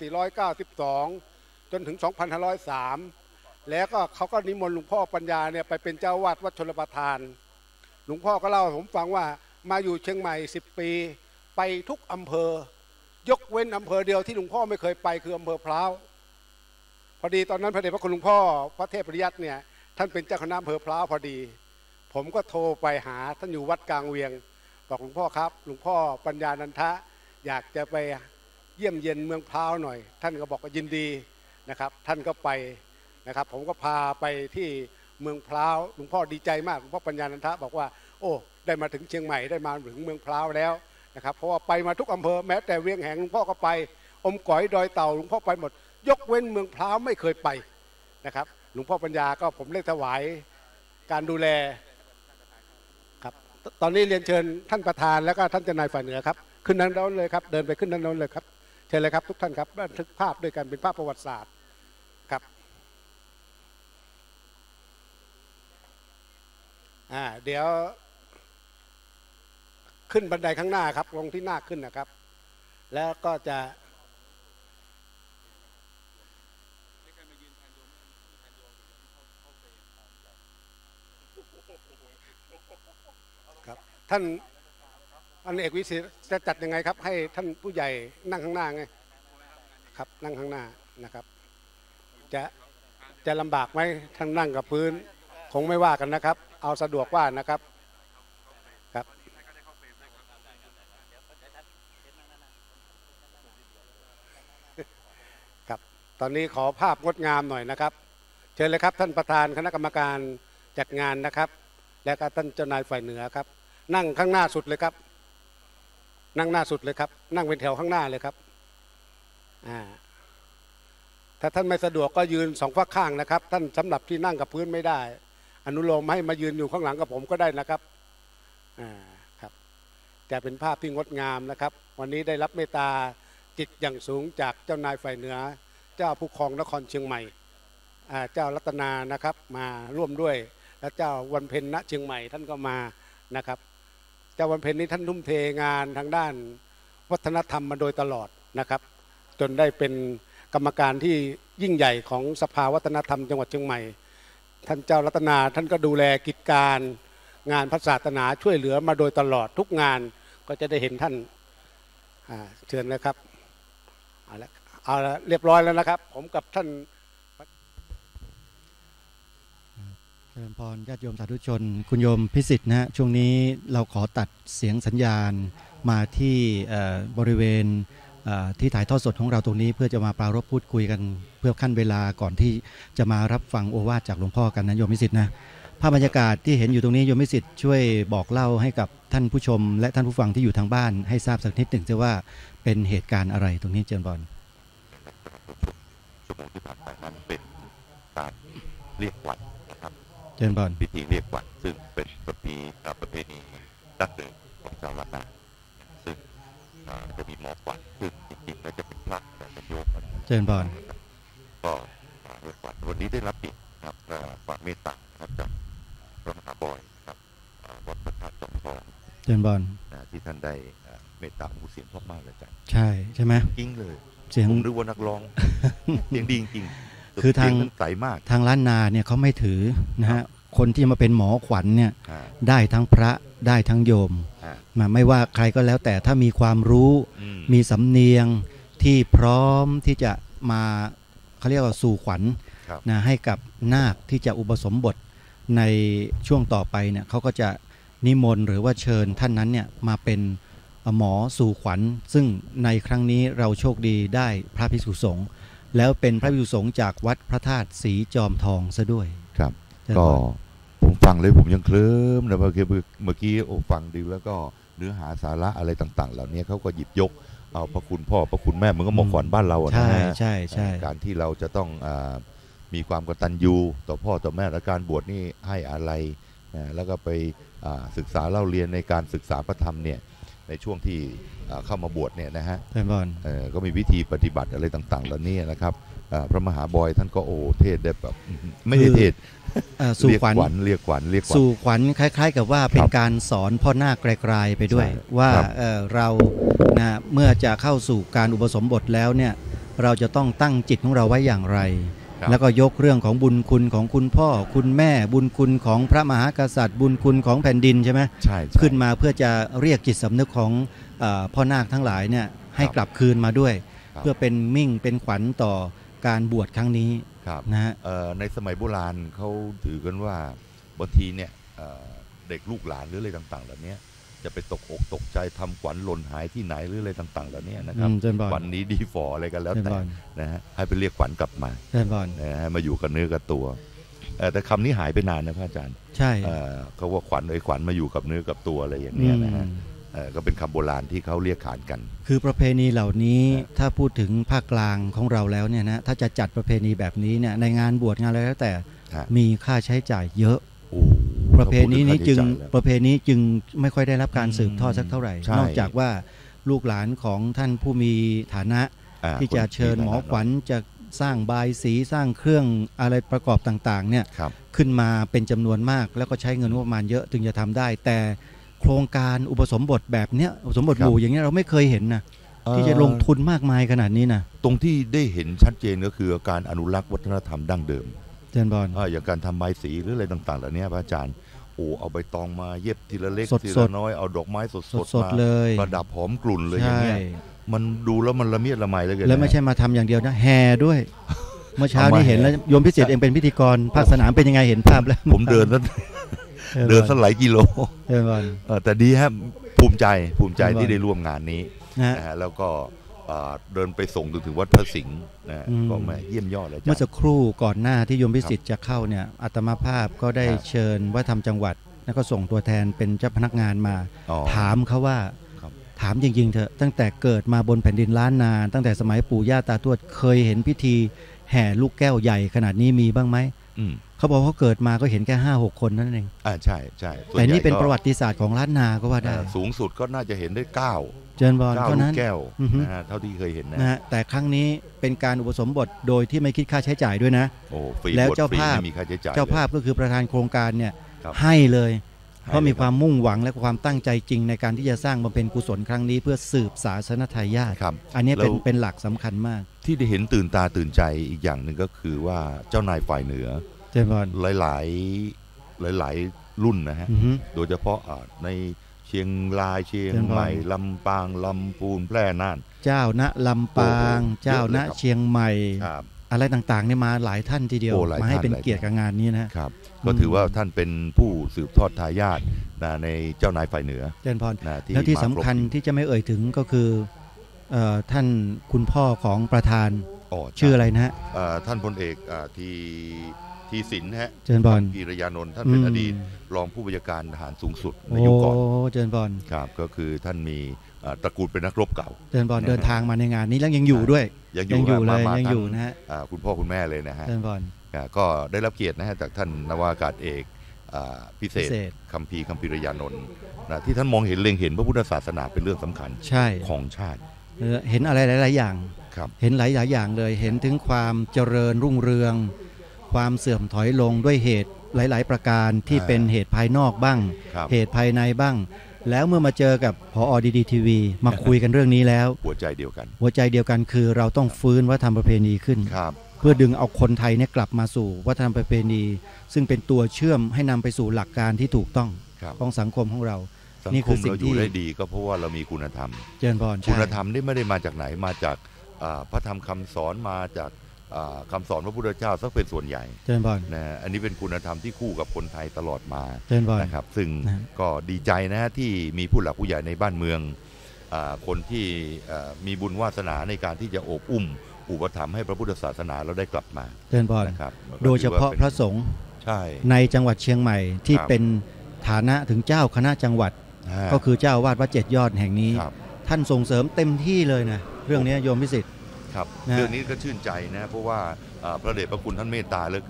2492 จนถึง 2503 แล้วก็เขาก็นิมนต์หลวงพ่อปัญญาเนี่ยไปเป็นเจ้าวาดวัดชลประทานหลวงพ่อก็เล่าให้ผมฟังว่ามาอยู่เชียงใหม่10 ปีไปทุกอำเภอยกเว้นอำเภอเดียวที่หลวงพ่อไม่เคยไปคืออำเภอพร้าวพอดีตอนนั้นพระเดชพระคุณหลวงพ่อพระเทพปริยัติเนี่ยท่านเป็นเจ้าคณะอำเภอพร้าวพอดีผมก็โทรไปหาท่านอยู่วัดกลางเวียงบอกหลวงพ่อครับหลวงพ่อปัญญานันทะอยากจะไปเยี่ยมเยียนเมืองพร้าวหน่อยท่านก็บอกว่ายินดีนะครับท่านก็ไปนะครับผมก็พาไปที่เมืองพร้าวหลวงพ่อดีใจมากหลวงพ่อปัญญานันทะบอกว่าโอ้ได้มาถึงเชียงใหม่ได้มาถึงเมืองพร้าวแล้วนะครับเพราะว่าไปมาทุกอำเภอแม้แต่เวียงแหงหลวงพ่อก็ไปอมก๋อยดอยเต่าหลวงพ่อไปหมดยกเว้นเมืองพร้าวไม่เคยไปนะครับหลวงพ่อปัญญาก็ผมได้ถวายการดูแลครับตอนนี้เรียนเชิญท่านประธานแล้วก็ท่านเจ้านายฝ่ายเหนือครับขึ้นนั้นโน้นเลยครับเดินไปขึ้นนั้นโน้นเลยครับเชิญเลยครับทุกท่านครับบันทึกภาพด้วยกันเป็นภาพประวัติศาสตร์ครับเดี๋ยวขึ้นบันไดข้างหน้าครับลงที่หน้าขึ้นนะครับแล้วก็จะครับท่านอันเอกวิสิทธิ์จะจัดยังไงครับให้ท่านผู้ใหญ่นั่งข้างหน้าไงครับนั่งข้างหน้านะครับจะลำบากไหมท่านนั่งกับพื้นคงไม่ว่ากันนะครับเอาสะดวกว่านะครับครับครับตอนนี้ขอภาพงดงามหน่อยนะครับเชิญเลยครับท่านประธานคณะกรรมการจัดงานนะครับและก็ท่านเจ้านายฝ่ายเหนือครับนั่งข้างหน้าสุดเลยครับนั่งหน้าสุดเลยครับนั่งเป็นแถวข้างหน้าเลยครับถ้าท่านไม่สะดวกก็ยืน2 ฝั่งข้างนะครับท่านสำหรับที่นั่งกับพื้นไม่ได้อนุโลมให้มายืนอยู่ข้างหลังกับผมก็ได้นะครับครับแต่เป็นภาพที่งดงามนะครับวันนี้ได้รับเมตตาจิตอย่างสูงจากเจ้านายฝ่ายเหนือเจ้าผู้ครองนครเชียงใหม่เจ้ารัตนานะครับมาร่วมด้วยและเจ้าวันเพ็ญณเชียงใหม่ท่านก็มานะครับเจ้าวันเพ็ญนี้ท่านทุ่มเทงานทางด้านวัฒนธรรมมาโดยตลอดนะครับจนได้เป็นกรรมการที่ยิ่งใหญ่ของสภาวัฒนธรรมจังหวัดเชียงใหม่ท่านเจ้ารัตนาท่านก็ดูแลกิจการงานพระศาสนาช่วยเหลือมาโดยตลอดทุกงานก็จะได้เห็นท่านเชิญนะครับเอาละเรียบร้อยแล้วนะครับผมกับท่านเจริญพรญาติโยมสาธุชนคุณโยมพิสิทธิ์นะฮะช่วงนี้เราขอตัดเสียงสัญญาณมาที่บริเวณที่ถ่ายทอดสดของเราตรงนี้เพื่อจะมาปรารภพูดคุยกันเพื่อขั้นเวลาก่อนที่จะมารับฟังโอวาทจากหลวงพ่อกันนะโยมพิสิทธิ์นะภาพบรรยากาศที่เห็นอยู่ตรงนี้โยมพิสิทธิ์ช่วยบอกเล่าให้กับท่านผู้ชมและท่านผู้ฟังที่อยู่ทางบ้านให้ทราบสักนิดหนึ่งจะว่าเป็นเหตุการณ์อะไรตรงนี้เจริญพรชั่วโมงที่ผ่านไปนั้นเป็นการเรียกวัดนะครับเจริญพรพิธีเรียกวัดซึ่งเป็นประเพณีดั้งเดิมของชาวล้านนาซึ่งจะมีหมอกวัดซึ่งจริงๆแล้วจะเป็นพระแต่เป็นโยมเจริญพรก็เรียกวัดวันนี้ได้รับปิดครับความเมตตาครับจากพระมหาบอยครับวัดพระธาตุจอมทองเจริญพรที่ท่านได้เมตตาผู้เสียงเพราะมากเลยจ้ะใช่ไหมจริงเลยเสียงหรือว่านักร้องเสียงดีจริงคือทางใสมากทางล้านนาเนี่ยเขาไม่ถือนะฮะคนที่มาเป็นหมอขวัญเนี่ยได้ทั้งพระได้ทั้งโยมไม่ว่าใครก็แล้วแต่ถ้ามีความรู้มีสำเนียงที่พร้อมที่จะมาเขาเรียกว่าสู่ขวัญนะให้กับนาคที่จะอุปสมบทในช่วงต่อไปเนี่ยเขาก็จะนิมนต์หรือว่าเชิญท่านนั้นเนี่ยมาเป็นหมอสู่ขวัญซึ่งในครั้งนี้เราโชคดีได้พระภิกษุสงฆ์แล้วเป็นพระภิกษุสงฆ์จากวัดพระธาตุศรีจอมทองซะด้วยครับก็ผมฟังเลยผมยังเคลิ้มนะเมื่อกี้ฟังดีแล้วก็เนื้อหาสาระอะไรต่างๆเหล่านี้เขาก็หยิบยกเอาพระคุณพ่อพระคุณแม่เหมือนกับหมอขวัญบ้านเราใช่ใช่ใช่การที่เราจะต้องมีความกตัญญูต่อพ่อต่อแม่และการบวชนี่ให้อะไรแล้วก็ไปศึกษาเล่าเรียนในการศึกษาพระธรรมเนี่ยในช่วงที่เข้ามาบวชเนี่ยนะฮะก็มีวิธีปฏิบัติอะไรต่างๆเหล่านี้นะครับพระมหาบอยท่านก็เทศได้แบบไม่ได้เทศสู่ขวัญสู่ขวัญคล้ายๆกับว่าเป็นการสอนพ่อนาคไกลๆไปด้วยว่าเรานะเมื่อจะเข้าสู่การอุปสมบทแล้วเนี่ยเราจะต้องตั้งจิตของเราไว้อย่างไรแล้วก็ยกเรื่องของบุญคุณของคุณพ่อคุณแม่บุญคุณของพระมหากษัตริย์บุญคุณของแผ่นดินใช่ไหมขึ้นมาเพื่อจะเรียกจิตสำนึกของพ่อนาคทั้งหลายเนี่ยให้กลับคืนมาด้วยเพื่อเป็นมิ่งเป็นขวัญต่อการบวชครั้งนี้นะฮะในสมัยโบราณเขาถือกันว่าบางทีเนี่ยเด็กลูกหลานหรืออะไรต่างๆเหล่านี้จะไปตกอกตกใจทำขวัญหล่นหายที่ไหนหรืออะไรต่างๆเหล่านี้นะครับขวัญนี้ดีฟออะไรกันแล้วแต่นะฮะให้ไปเรียกขวัญกลับมาให้มาอยู่กับเนื้อกับตัวแต่คำนี้หายไปนานนะพระอาจารย์ใช่เขาว่าขวัญมาอยู่กับเนื้อกับตัวอะไรอย่างนี้นะฮะก็เป็นคำโบราณที่เขาเรียกขานกันคือประเพณีเหล่านี้ถ้าพูดถึงภาคกลางของเราแล้วเนี่ยนะถ้าจะจัดประเพณีแบบนี้เนี่ยในงานบวชงานอะไรแล้วแต่มีค่าใช้จ่ายเยอะประเพณีนี้จึงไม่ค่อยได้รับการสืบทอดสักเท่าไหร่นอกจากว่าลูกหลานของท่านผู้มีฐานะที่จะเชิญหมอขวัญจะสร้างบายสีสร้างเครื่องอะไรประกอบต่างๆเนี่ยขึ้นมาเป็นจำนวนมากแล้วก็ใช้เงินงบประมาณเยอะถึงจะทำได้แต่โครงการอุปสมบทแบบเนี้ยอุปสมบทหมู่อย่างเงี้ยเราไม่เคยเห็นนะที่จะลงทุนมากมายขนาดนี้นะตรงที่ได้เห็นชัดเจนก็คือการอนุรักษ์วัฒนธรรมดั้งเดิมเจนบอลอย่างการทำใบสีหรืออะไรต่างๆเหล่านี้พระอาจารย์เอาใบตองมาเย็บทีละเล็กทีละน้อยเอาดอกไม้สดๆมาประดับหอมกลุ่นเลยอย่างเงี้ยมันดูแล้วมันละเมียดละไมเลยแล้วไม่ใช่มาทำอย่างเดียวนะแห่ด้วยเมื่อเช้านี้เห็นแล้วโยมพิสิทธิ์เองเป็นพิธีกรภาคสนามเป็นยังไงเห็นภาพแล้วผมเดินสักหลายกิโลแต่ดีครับภูมิใจที่ได้ร่วมงานนี้นะฮะแล้วก็เดินไปส่งถึงวัดพระสิงห์นะก็มาเยี่ยมยอดเลยเมื่อสักครู่ก่อนหน้าที่โยมพิสิทธิ์จะเข้าเนี่ยอาตมาภาพก็ได้เชิญวัฒนธรรมจังหวัดแล้วก็ส่งตัวแทนเป็นเจ้าพนักงานมาถามเขาว่าถามจริงๆเถอะตั้งแต่เกิดมาบนแผ่นดินล้านนาตั้งแต่สมัยปู่ย่าตาทวดเคยเห็นพิธีแห่ลูกแก้วใหญ่ขนาดนี้มีบ้างไหมเขาบอกเขาเกิดมาก็เห็นแค่5-6 คนนั่นเองใช่แต่นี่เป็นประวัติศาสตร์ของล้านนาก็ว่าได้สูงสุดก็น่าจะเห็นได้9 เจนบอลเท่านั้นแก้วนะฮะเท่าที่เคยเห็นนะแต่ครั้งนี้เป็นการอุปสมบทโดยที่ไม่คิดค่าใช้จ่ายด้วยนะแล้วเจ้าภาพก็คือประธานโครงการเนี่ยให้เลยเพราะมีความมุ่งหวังและความตั้งใจจริงในการที่จะสร้างบำเพ็ญกุศลครั้งนี้เพื่อสืบศาสนทายาทอันนี้เป็นหลักสำคัญมากที่ได้เห็นตื่นตาตื่นใจอีกอย่างหนึ่งก็คือว่าเจ้านายฝ่ายเหนือหลายรุ่นนะฮะโดยเฉพาะในเชียงรายเชียงใหม่ลำปางลำพูนแพร่น่านเจ้าณลำปางเจ้าณเชียงใหม่อะไรต่างๆนี่มาหลายท่านทีเดียวมาให้เป็นเกียรติกับงานนี้นะครับก็ถือว่าท่านเป็นผู้สืบทอดทายาทในเจ้านายฝ่ายเหนือเจริญพรแล้วที่สำคัญที่จะไม่เอ่ยถึงก็คือท่านคุณพ่อของประธานชื่ออะไรนะฮะท่านพลเอกทีศิลป์ฮะเจริญพรกิรยานนท์ท่านเป็นอดีตรองผู้บัญชาการทหารสูงสุดในยุคก่อนเจริญพรครับก็คือท่านมีตระกูลเป็นนักรบเก่าเจริญพรเดินทางมาในงานนี้แล้วยังอยู่ด้วยยังอยู่เลยยังอยู่นะฮะคุณพ่อคุณแม่เลยนะฮะเจริญพรก็ได้รับเกียรตินะฮะจากท่านนวากาศเอกพิเศษคัมภีรยานนท์ที่ท่านมองเห็นเล็งเห็นพระพุทธศาสนาเป็นเรื่องสำคัญของชาติเห็นอะไรหลายๆอย่างเห็นหลายๆอย่างเลยเห็นถึงความเจริญรุ่งเรืองความเสื่อมถอยลงด้วยเหตุหลายๆประการที่เป็นเหตุภายนอกบ้างเหตุภายในบ้างแล้วเมื่อมาเจอกับผอ.ดีทีวีมาคุยกันเรื่องนี้แล้วหัวใจเดียวกันคือเราต้องฟื้นวัฒนธรรมประเพณีขึ้นเพื่อดึงเอาคนไทยเนี่ยกลับมาสู่วัฒนธรรมประเพณีซึ่งเป็นตัวเชื่อมให้นำไปสู่หลักการที่ถูกต้องของสังคมของเรานี่คือสิ่งที่เราอยู่ได้ดีก็เพราะว่าเรามีคุณธรรมเจริญพรคุณธรรมนี่ไม่ได้มาจากไหนมาจากพระธรรมคำสอนมาจากคำสอนพระพุทธเจ้าสักเป็นส่วนใหญ่นะอันนี้เป็นคุณธรรมที่คู่กับคนไทยตลอดมานะครับซึ่งก็ดีใจนะที่มีผู้หลักผู้ใหญ่ในบ้านเมืองคนที่มีบุญวาสนาในการที่จะโอบอุ้มอุปถัมภ์ให้พระพุทธศาสนาเราได้กลับมานะครับโดยเฉพาะพระสงฆ์ในจังหวัดเชียงใหม่ที่เป็นฐานะถึงเจ้าคณะจังหวัดก็คือเจ้าวาดวัด7 ยอดแห่งนี้ท่านส่งเสริมเต็มที่เลยนะเรื่องนี้โยมพิสิทธิ์ครับเรื่องนี้ก็ชื่นใจนะเพราะว่าพระเดชพระคุณท่านเมตตาเหลือเกิน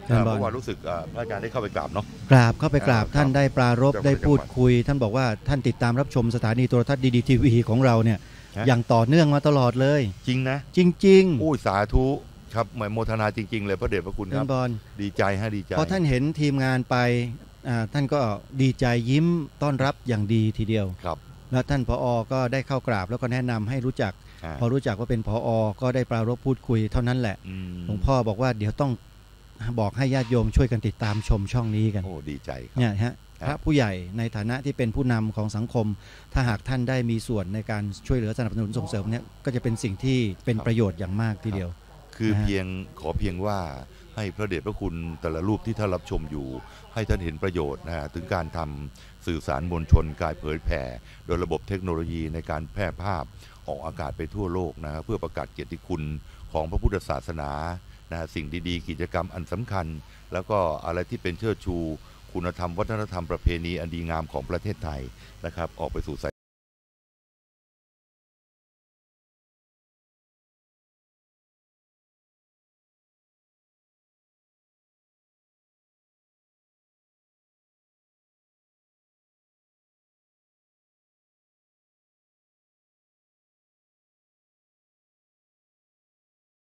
เพราะว่ารู้สึกพระอาจารย์ได้เข้าไปกราบเนาะกราบเข้าไปกราบท่านได้ปรารภได้พูดคุยท่านบอกว่าท่านติดตามรับชมสถานีโทรทัศน์ดีๆทีวีของเราเนี่ยอย่างต่อเนื่องมาตลอดเลยจริงนะจริงๆอุ้ยสาธุครับโมทนาจริงๆเลยพระเดชพระคุณครับดีใจฮะดีใจพอท่านเห็นทีมงานไปท่านก็ดีใจยิ้มต้อนรับอย่างดีทีเดียวครับแล้วท่านผอ.ก็ได้เข้ากราบแล้วก็แนะนำให้รู้จักพอรู้จักว่าเป็นผอ.ก็ได้ปรารภพูดคุยเท่านั้นแหละหลวงพ่อบอกว่าเดี๋ยวต้องบอกให้ญาติโยมช่วยกันติดตามชมช่องนี้กันโอ้ดีใจครับเนี่ยฮะพระผู้ใหญ่ในฐานะที่เป็นผู้นำของสังคมถ้าหากท่านได้มีส่วนในการช่วยเหลือสนับสนุนส่งเสริมเนี่ยก็จะเป็นสิ่งที่เป็นประโยชน์อย่างมากทีเดียวคือเพียงว่าให้พระเดชพระคุณแต่ละรูปที่ท่านรับชมอยู่ให้ท่านเห็นประโยชน์นะฮะถึงการทำสื่อสารมวลชนการเผยแผ่โดยระบบเทคโนโลยีในการแพร่ภาพออกอากาศไปทั่วโลกนะเพื่อประกาศเกียรติคุณของพระพุทธศาสนานะสิ่งดีๆกิจกรรมอันสำคัญแล้วก็อะไรที่เป็นเชิดชูคุณธรรมวัฒนธรรมประเพณีอันดีงามของประเทศไทยนะครับออกไปสู่